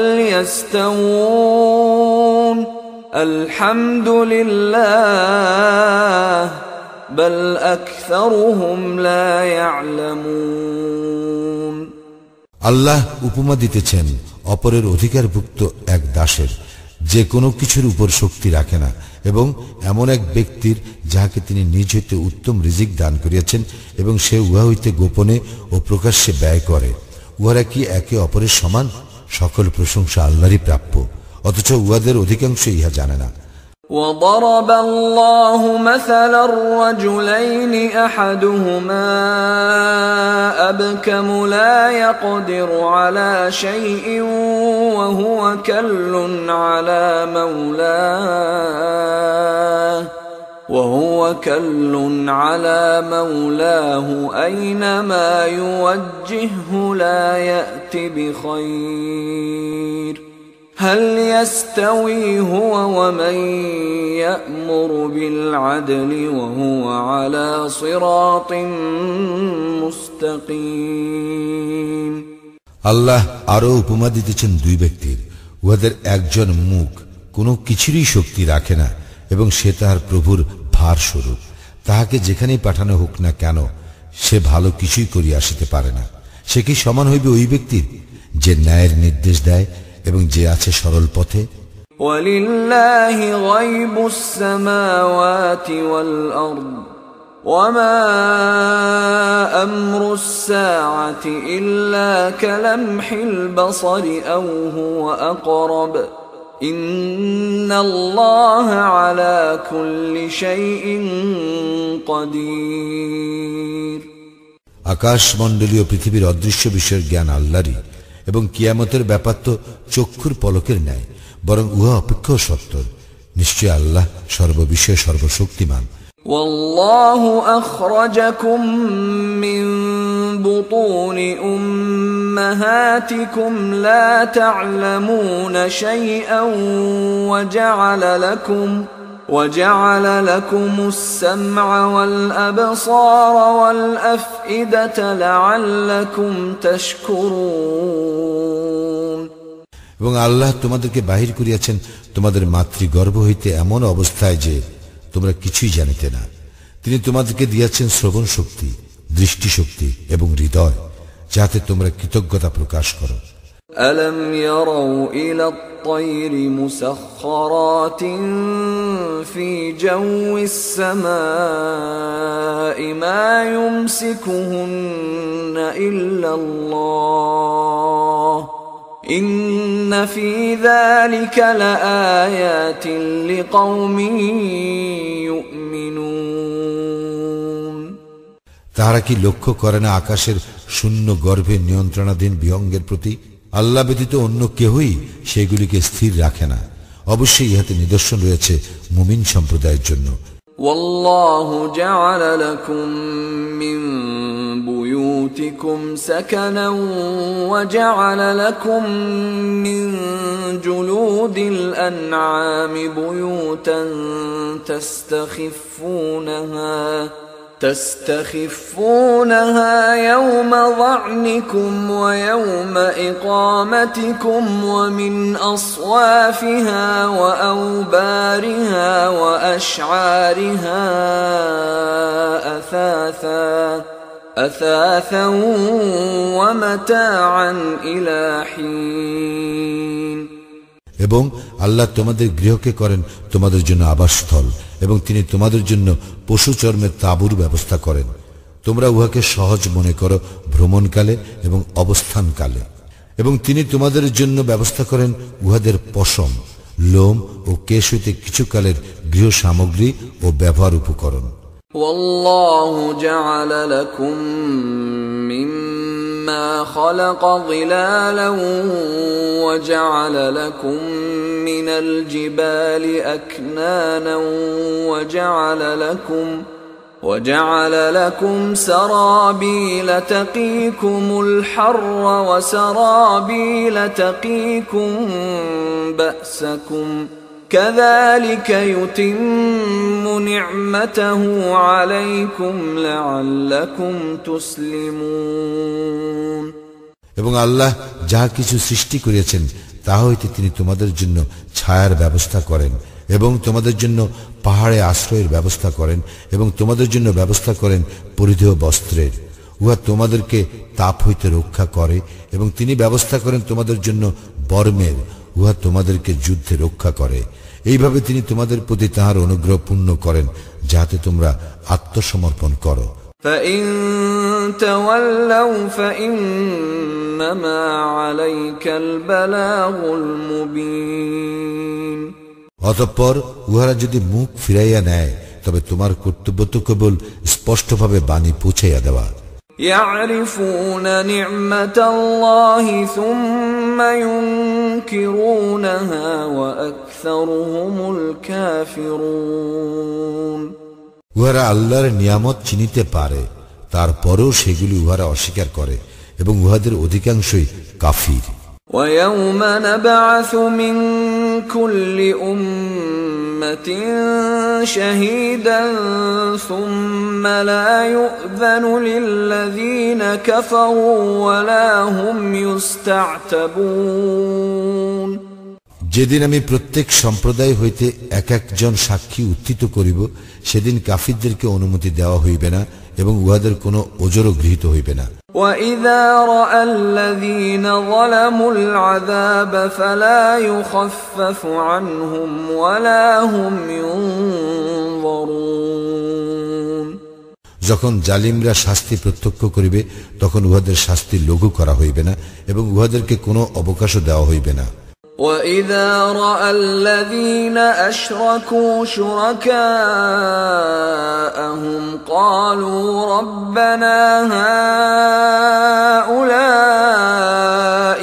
يستوون الحمد لله بل أكثرهم لا يعلمون আল্লাহ উপমা দিতেছেন অপরের অধিকারভুক্ত এক দাসের, যে কোনো কিছুর উপর শক্তি রাখে না, এবং এমন এক ব্যক্তির যাহাকে তিনি নিজ হইতে উত্তম রিজিক দান করিয়াছেন এবং সে উহা হইতে গোপনে ও প্রকাশ্যে ব্যয় করে। উহারা কি একে অপরের সমান? সকল প্রশংসা আল্লাহরই প্রাপ্য, অথচ উহাদের অধিকাংশ ইহা জানে না। وضرب الله مثلا الرجلين أحدهما أبكم لا يقدر على شيء وهو كل على مولاه وهو كل على مولاه أينما يوجهه لا يأتي بخير هل يستوي هو ومن يأمر بالعدل وهو على صراط مستقيم আল্লাহ আরো উপমা দিতেছেন দুই ব্যক্তির, উহাদের একজন মুখ কোনো কিছুরই শক্তি রাখে না এবং সে তাহার প্রভুর ভার স্বরূপ, তাহাকে যেখানেই পাঠানো হোক না কেন সে ভালো কিছুই করিয়া আসিতে পারে না। সে কি সমান হইবে ওই ব্যক্তির যে ন্যায়ের নির্দেশ দেয় এবং যে আছে সরল পথে? ওয়ালিল্লাহি গায়বুস সামাওয়াতি ওয়াল আরদ ওয়া মা আমরুস সাআতি ইল্লা কালামহিল বাসারি আও হুয়া আকরাব ইন্নাল্লাহা আলা কুল্লি শাইইন কাদির। আকাশ মণ্ডলীয় পৃথিবীর অদৃশ্য বিষয়ের জ্ঞান আল্লাহরই, এবং কিয়ামতের ব্যাপার তো চক্ষুর পলকের ন্যায়, বরং উহা অপেক্ষাও সত্তর। নিশ্চয় আল্লাহ সর্ববিষয়ে সর্বশক্তিমান। ওয়াল্লাহু আখরাজাকুম মিন বুতুনি উম্মাহাতিকুম লা তা'লামুনা শাইআন ওয়া জা'আলা লাকুম وجعل لكم السمع والأبصار والأفئدة لعلكم تشكرون। এবং আল্লাহ তোমাদেরকে বাহির করিয়াছেন তোমাদের মাতৃগর্ভ হইতে এমন অবস্থায় যে তোমরা কিছুই জানিতে না। তিনি তোমাদেরকে দিয়াছেন শ্রবণ শক্তি, দৃষ্টি শক্তি এবং হৃদয়, যাতে তোমরা কৃতজ্ঞতা প্রকাশ করো। ألم يروا إلى الطير مسخرات في جو السماء ما يمسكهن إلا الله إن في ذلك لآيات لقوم يؤمنون। তাহারা কি লক্ষ্য করে না আকাশের শূন্য গর্ভে নিয়ন্ত্রণাধীন বিহঙ্গের প্রতি? আল্লাহ ব্যতীত অন্য কেহই সেগুলিকে স্থির রাখে না। অবশ্যই ইহাতে নিদর্শন রয়েছে মুমিন সম্প্রদায়ের জন্য। والله جعل لكم من بيوتكم سكنا وجعل لكم من جلود الأنعام بيوتا تستخفونها تستخفونها يوم ظعنكم ويوم إقامتكم ومن أصوافها وأوبارها وأشعارها أثاثا أثاثا ومتاعا إلى حين। এবং আল্লাহ তোমাদের গৃহকে করেন তোমাদের জন্য আবাসস্থল, এবং তিনি তোমাদের জন্য পশু চর্মের তাঁবুর ব্যবস্থা করেন। তোমরা উহাকে সহজ মনে করো ভ্রমণকালে এবং অবস্থানকালে, এবং তিনি তোমাদের জন্য ব্যবস্থা করেন উহাদের পশম, লোম ও কেশ হইতে কিছু কালের গৃহ সামগ্রী ও ব্যবহার উপকরণ। ওয়াল্লাহু জাআলা লাকুম মিম্মা খালাকা যিলালান ওয়া জাআলা লাকুম মিনাল জিবালি আকনানান ওয়া জাআলা লাকুম وجعل لكم سرابيل تقيكم الحر وسرابيل تقيكم بأسكم كذلك يتم نعمته عليكم لعلكم تسلمون। এবং আল্লাহ যাহা কিছু সৃষ্টি করিয়াছেন তাহা হইতে তিনি তোমাদের জন্য ছায়ার ব্যবস্থা করেন, এবং তোমাদের জন্য পাহাড়ে আশ্রয়ের ব্যবস্থা করেন, এবং তোমাদের জন্য ব্যবস্থা করেন পরিধেয় বস্ত্রের। উহা তোমাদেরকে তাপ হইতে রক্ষা করে, এবং তিনি ব্যবস্থা করেন তোমাদের জন্য বর্মের। উহা তোমাদেরকে যুদ্ধে রক্ষা করে। এইভাবে তিনি তোমাদের প্রতি তাহার অনুগ্রহ পূর্ণ করেন, যাতে তোমরা আত্মসমর্পণ করো। فَإِن تَوَلَّوْا فَإِنَّمَا عَلَيْكَ الْبَلَاغُ الْمُبِينُ। অতঃপর উহারা যদি মুখ ফিরাইয়া নেয়, তবে তোমার কর্তব্য তো কেবল স্পষ্টভাবে বাণী পৌঁছাইয়া দেওয়া। يَعْرِفُونَ نِعْمَةَ اللَّهِ ثُمَّ يُنْكِرُونَهَا وَأَكْثَرُهُمُ الْكَافِرُونَ। উহারা আল্লাহর নিয়ামত চিনিতে পারে, তারপরেও সেগুলি উহারা অস্বীকার করে, এবং উহাদের অধিকাংশই কাফির। وَيَوْمَ نَبْعَثُ مِنْ كُلِّ أُمَّةٍ شَهِيدًا ثُمَّ لَا يُؤْذَنُ لِلَّذِينَ كَفَرُوا وَلَا هُمْ يُسْتَعْتَبُونَ। যেদিন আমি প্রত্যেক সম্প্রদায় হইতে এক একজন সাক্ষী উত্থিত করিব, সেদিন কাফিরদেরকে অনুমতি দেওয়া হইবে না এবং উহাদের কোনো ওজরও গৃহীত হইবে না। وَإِذَا رَأَى الَّذِينَ ظَلَمُوا الْعَذَابَ فَلَا يُخَفَّفُ عَنْهُمْ وَلَا هُمْ يُنظَرُونَ। যখন জালিমরা শাস্তি প্রত্যক্ষ করিবে, তখন উহাদের শাস্তি লঘু করা হইবে না এবং উহাদেরকে কোনো অবকাশও দেওয়া হইবে না। وَإِذَا رَأَى الَّذِينَ أَشْرَكُوا شُرَكَاءَهُمْ قَالُوا رَبَّنَا هَؤُلَاءِ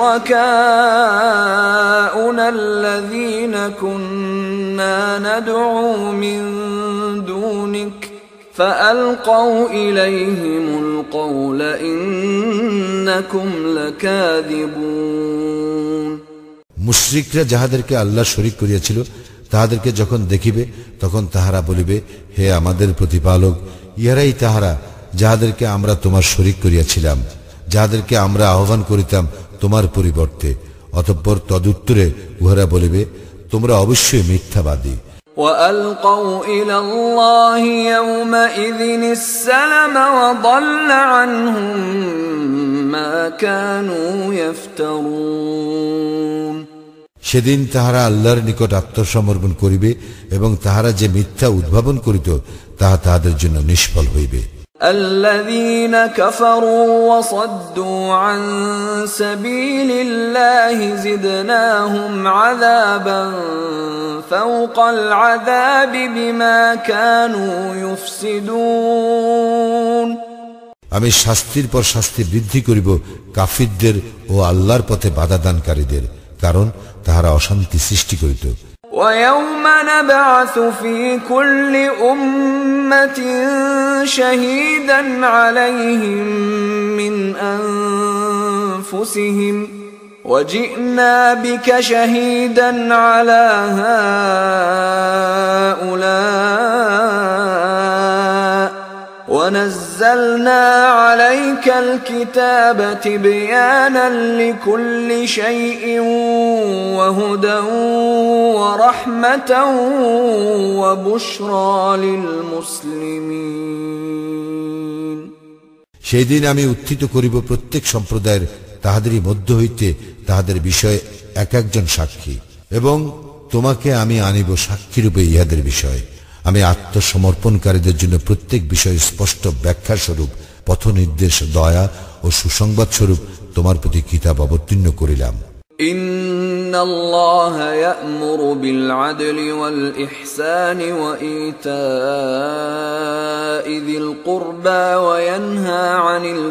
شُرَكَاؤُنَا الَّذِينَ كُنَّا نَدْعُو مِن دُونِكَ فَأَلْقَوْا إِلَيْهِمُ الْقَوْلَ إِنَّكُمْ لَكَاذِبُونَ। মুশরিকরা যাহাদেরকে আল্লাহ শরীক করিয়াছিল, তাহাদেরকে যখন দেখিবে, তখন তাহারা বলিবে, হে আমাদের প্রতিপালক, ইহারাই তাহারা যাহাদেরকে আমরা তোমার শরীক করিয়াছিলাম, যাহাদেরকে আমরা আহ্বান করিতাম তোমার পরিবর্তে। অতঃপর তদুত্তরে উহারা বলিবে, তোমরা অবশ্যই মিথ্যাবাদী। وَأَلْقَوْا إِلَى اللَّهِ يَوْمَئِذٍ السَّلَمَ وَضَلَّ عَنْهُمْ مَا كَانُوا يَفْتَرُونَ। সেদিন তাহারা আল্লাহর নিকট আত্মসমর্পণ করিবে এবং তাহারা যে মিথ্যা উদ্ভাবন করিত, তাহা তাহাদের জন্য নিষ্ফল হইবে। الذين كفروا وصدوا عن سبيل الله زدناهم عذابا فوق العذاب بما كانوا يفسدون। আমি শাস্তির পর শাস্তি বৃদ্ধি করিব কাফিরদের ও আল্লাহর পথে বাধা দানকারীদের, কারণ তাহারা অশান্তি সৃষ্টি করিত। وَيَوْمَ نَبْعَثُ فِي كُلِّ أُمَّةٍ شَهِيدًا عَلَيْهِمْ مِنْ أَنفُسِهِمْ وَجِئْنَا بِكَ شَهِيدًا عَلَى هَؤُلَاءِ وَنَزَّلْنَا عَلَيْكَ الْكِتَابَ تِبْيَانًا لِكُلِّ شَيْءٍ وَهُدًى وَرَحْمَةً وَبُشْرَى لِلْمُسْلِمِينَ। সেই দিন আমি উত্থিত করিব প্রত্যেক সম্প্রদায়ের তাহাদেরই মধ্য হইতে তাহাদের বিষয়ে এক একজন সাক্ষী, এবং তোমাকে আমি আনিব সাক্ষীরূপে ইহাদের বিষয়ে। আমি আত্মসমর্পণকারীদের জন্য প্রত্যেক বিষয়ে স্পষ্ট ব্যাখ্যা স্বরূপ পথ নির্দেশ, দয়া ও সুসংবাদ স্বরূপ তোমার প্রতি কিতাব অবতীর্ণ করিলাম। ইন্নাল্লাহা ইয়া'মুরু বিল আদলি ওয়াল ইহসানি ওয়া ইতা'i যিল কুরবা ওয়া ইয়ানহা আনিল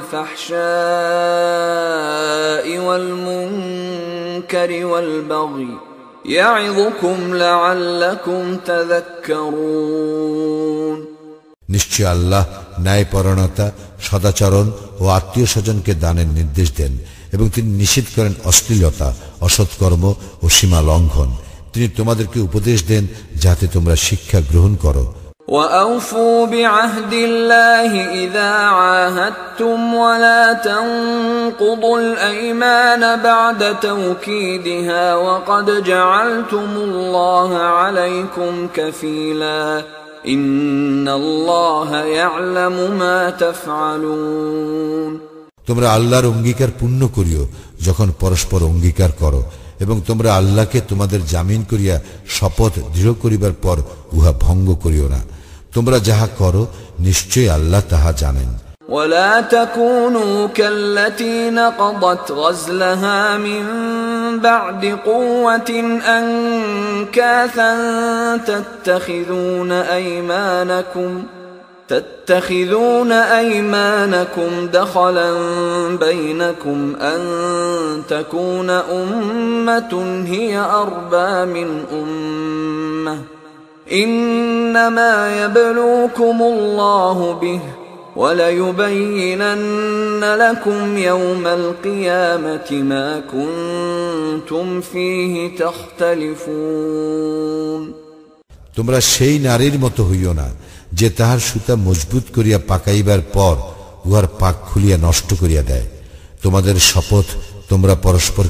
ফাহশা'i ওয়াল মুনকারি ওয়াল বাগই يَعِظُكُمْ لَعَلَّكُمْ تَذَكَّرُونَ। নিশ্চয় আল্লাহ ন্যায়পরায়ণতা, সদাচরণ ও আত্মীয় স্বজনকে দানের নির্দেশ দেন এবং তিনি নিষেধ করেন অশ্লীলতা, অসৎকর্ম ও সীমা লঙ্ঘন। তিনি তোমাদেরকে উপদেশ দেন যাতে তোমরা শিক্ষা গ্রহণ করো। وَأَوْفُوا بِعَهْدِ اللَّهِ إِذَا عَاهَدتُّمْ وَلَا تَنقُضُوا الْأَيْمَانَ بَعْدَ تَوْكِيدِهَا وَقَدْ جَعَلْتُمُ اللَّهَ عَلَيْكُمْ كَفِيلًا إِنَّ اللَّهَ يَعْلَمُ مَا تَفْعَلُونَ। তোমরা আল্লাহর অঙ্গীকার পূর্ণ করিও যখন পরস্পর অঙ্গীকার করো, এবং তোমরা আল্লাহকে তোমাদের জামিন করিয়া শপথ দৃঢ় করিবার পর উহা ভঙ্গ করিও না। তোমরা যাহা করো নিশ্চয়ই আল্লাহ তাহা জানেন। ولا تكونوا كالتي نقضت غزلها من بعد قوة أنكاثا تتخذون أيمانكم تتخذون أيمانكم دخلا بينكم أن تكون أمة هي أربى من أمة إنما يبلوكم الله به وَلَيُبَيِّنَنَّ لَكُمْ يَوْمَ الْقِيَامَةِ مَا كُنْتُمْ فِيهِ تَخْتَلِفُونَ। তোমরা সেই নারীর মতো হইও না যে তাহার সুতা মজবুত করিয়া পাকাইবার পর উহার পাক খুলিয়া নষ্ট করিয়া দেয়। তোমাদের শপথ তোমরা পরস্পরকে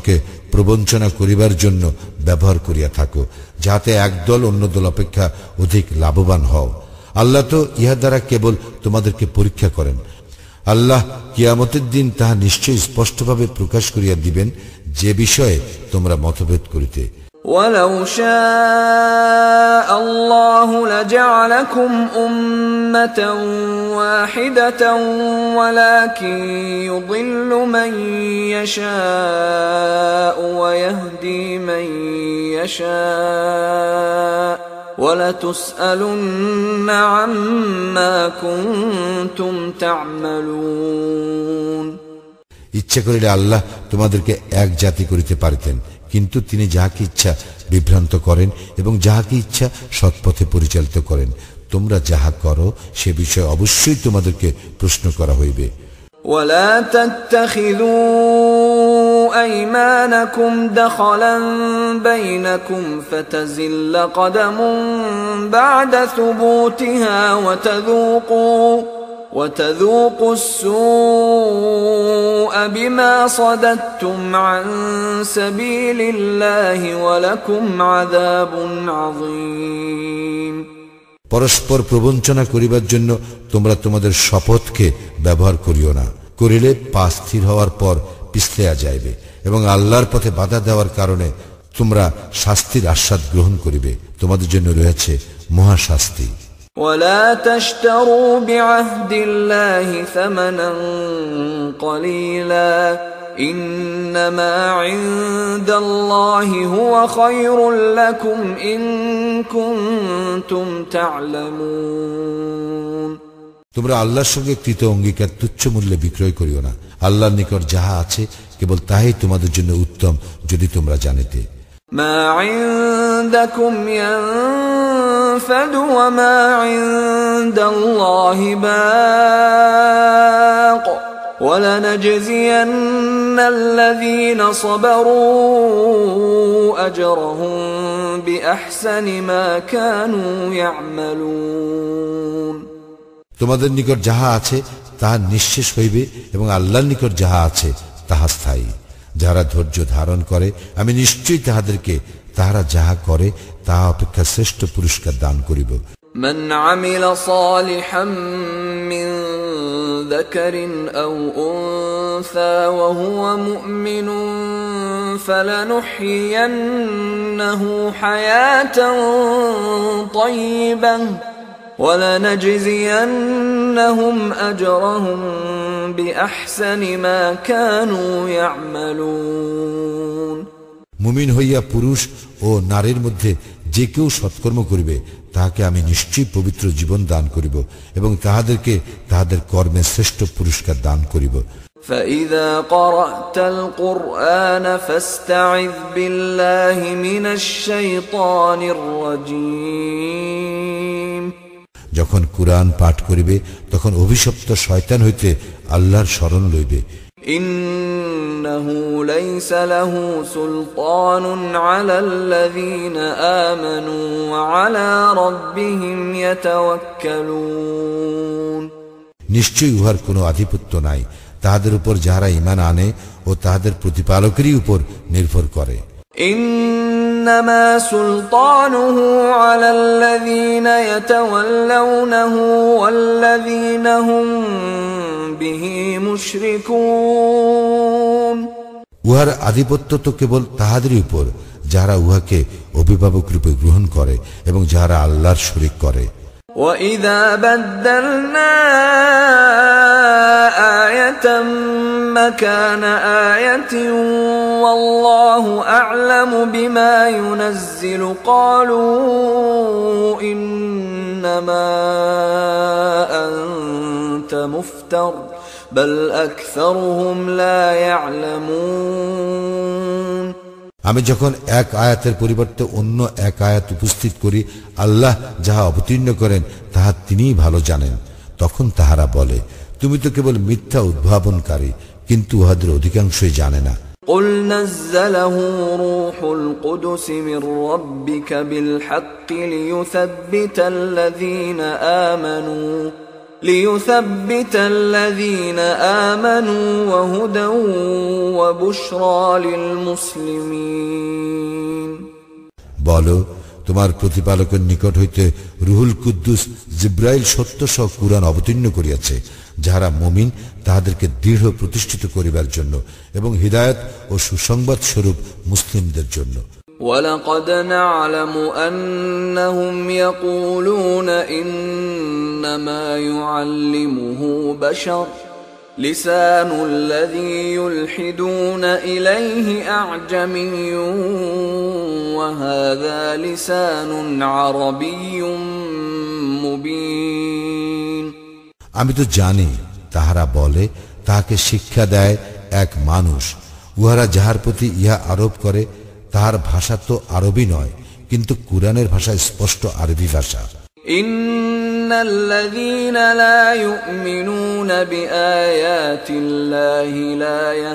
প্রবঞ্চনা করিবার জন্য ব্যবহার করিয়া থাকো, যাহাতে একদল অন্য দল অপেক্ষা অধিক লাভবান হও। আল্লাহ তো ইহা দ্বারা কেবল তোমাদেরকে পরীক্ষা করেন। আল্লাহ কিয়ামতের দিন তাহা নিশ্চয়ই স্পষ্টভাবে প্রকাশ করিয়া দিবেন, যে বিষয়ে তোমরা মতভেদ করিতে। وَلَوْ شَاءَ اللَّهُ لَجَعَلَكُمْ أُمَّةً وَاحِدَةً وَلَكِنْ يُضِلُّ مَنْ يَشَاءُ وَيَهْدِي مَنْ يَشَاءُ وَلَتُسْأَلُنَّ عَمَّا كُنْتُمْ تَعْمَلُونَ। ইচ্ছা করিলে আল্লাহ তোমাদেরকে এক জাতি করিতে পারিতেন, কিন্তু তিনি যাহাকে ইচ্ছা বিভ্রান্ত করেন এবং যাহাকে ইচ্ছা সৎপথে পরিচালিত করেন। তোমরা যাহা করো সে বিষয়ে অবশ্যই তোমাদেরকে প্রশ্ন করা হইবে। ولا تتخذوا أيمانكم دخلا بينكم فتزل قدم بعد ثبوتها وتذوقوا وتذوقوا السوء بما صددتم عن سبيل الله ولكم عذاب عظيم। পরস্পর প্রবঞ্চনা করিবার জন্য তোমরা তোমাদের শপথকে ব্যবহার করিও না, করিলে পা স্থির হওয়ার পর পিছলিয়া যাইবে এবং আল্লাহর পথে বাধা দেওয়ার কারণে তোমরা শাস্তির আস্বাদ গ্রহণ করিবে। তোমাদের জন্য রয়েছে মহাশাস্তি। ولا تشتروا بعهد الله ثمنا قليلا إنما عند الله هو خير لكم إن كنتم تعلمون। তোমরা আল্লাহর সঙ্গে কৃত অঙ্গীকার তুচ্ছ মূল্যে বিক্রয় করিও না। আল্লাহর নিকট যাহা আছে কেবল তাহাই তোমাদের জন্য উত্তম, যদি তোমরা জানিতে। ما عندكم ينفد وما عند الله باق ولنجزين الذين صبروا أجرهم بأحسن ما كانوا يعملون। তোমাদের নিকট যাহা আছে তাহা নিঃশেষ হইবে এবং আল্লাহর নিকট যাহা আছে তাহা স্থায়ী। যারা ধৈর্য ধারণ করে আমি নিশ্চয়ই তাহাদেরকে তাহারা যাহা করে তাহা অপেক্ষা শ্রেষ্ঠ পুরস্কার দান করিব। من عمل صالحا من ذكر أو أنثى وهو مؤمن فلنحيينه حياة طيبة ولنجزينهم أجرهم بأحسن ما كانوا يعملون। মুমিন হইয়া পুরুষ ও নারীর মধ্যে যে কেউ সৎকর্ম করিবে তাহাকে আমি নিশ্চয়ই পবিত্র জীবন দান করিব এবং তাহাদেরকে তাহাদের কর্মে শ্রেষ্ঠ পুরস্কার দান করিব। فإذا قرأت القرآن فاستعذ بالله من الشيطان الرجيم। যখন কুরআন পাঠ করিবে তখন অভিশপ্ত শয়তান হইতে আল্লাহর শরণ লইবে। ইন্নাহু লাইসা লাহু সুলতানুন আলাল্লাযীনা আমানু ওয়া আলা রাব্বিহিম ইয়াতাওয়াক্কালুন। নিশ্চয়ই উহার কোনো আধিপত্য নাই তাহাদের উপর যাহারা ঈমান আনে ও তাহাদের প্রতিপালকেরই উপর নির্ভর করে। إنما سلطانه على الذين يتولونه والذين هم به مشركون। উহার আধিপত্য তো কেবল তাহাদেরই উপর যাহারা উহাকে অভিভাবক রূপে গ্রহণ করে এবং যাহারা আল্লাহর শরীক করে। وَإِذَا بَدَّلْنَا آيَةً مَكَانَ آيَةٍ وَاللَّهُ أَعْلَمُ بِمَا يُنَزِّلُ قَالُوا إِنَّمَا أَنْتَ مُفْتَرٍ بَلْ أَكْثَرُهُمْ لَا يَعْلَمُونَ। আমি যখন এক আয়াতের পরিবর্তে অন্য এক আয়াত উপস্থিত করি, আল্লাহ যাহা অবতীর্ণ করেন তাহা তিনিই ভালো জানেন। তখন তাহারা বলে, তুমি তো কেবল মিথ্যা উদ্ভাবনকারী, কিন্তু উহাদের অধিকাংশই জানে না। قُلْ نَزَّلَهُ رُوحُ الْقُدُسِ مِنْ رَبِّكَ بِالْحَقِّ لِيُثَبِّتَ الَّذِينَ آمَنُوا ليثبت الذين آمنوا وهدى وبشرى للمسلمين বলো, তোমার প্রতিপালকের নিকট হইতে রুহুল কুদ্দুস জিব্রাইল সত্য সহ কুরআন অবতীর্ণ করিয়াছে, যাহারা মুমিন তাহাদেরকে দৃঢ় প্রতিষ্ঠিত করিবার জন্য এবং হিদায়াত ও সুসংবাদ স্বরূপ মুসলিমদের জন্য। وَلَقَدْ نَعْلَمُ أَنَّهُمْ يَقُولُونَ إِنَّمَا يُعَلِّمُهُ بَشَرٌ لِسَانُ الَّذِي يُلْحِدُونَ إِلَيْهِ أَعْجَمِيٌّ وَهَذَا لِسَانٌ عَرَبِيٌّ مُبِينٌ। আমি তো জানি তাহারা বলে তাহাকে শিক্ষা দেয় এক মানুষ, উহারা যাহার প্রতি ইহা আরোপ করে তাহার ভাষা তো আরবি নয়, কিন্তু কুরআনের ভাষা স্পষ্ট আরবি ভাষা। ইন্নাল্লাযীনা লা ইউমিনুনা বিআয়াতিল্লাহি লা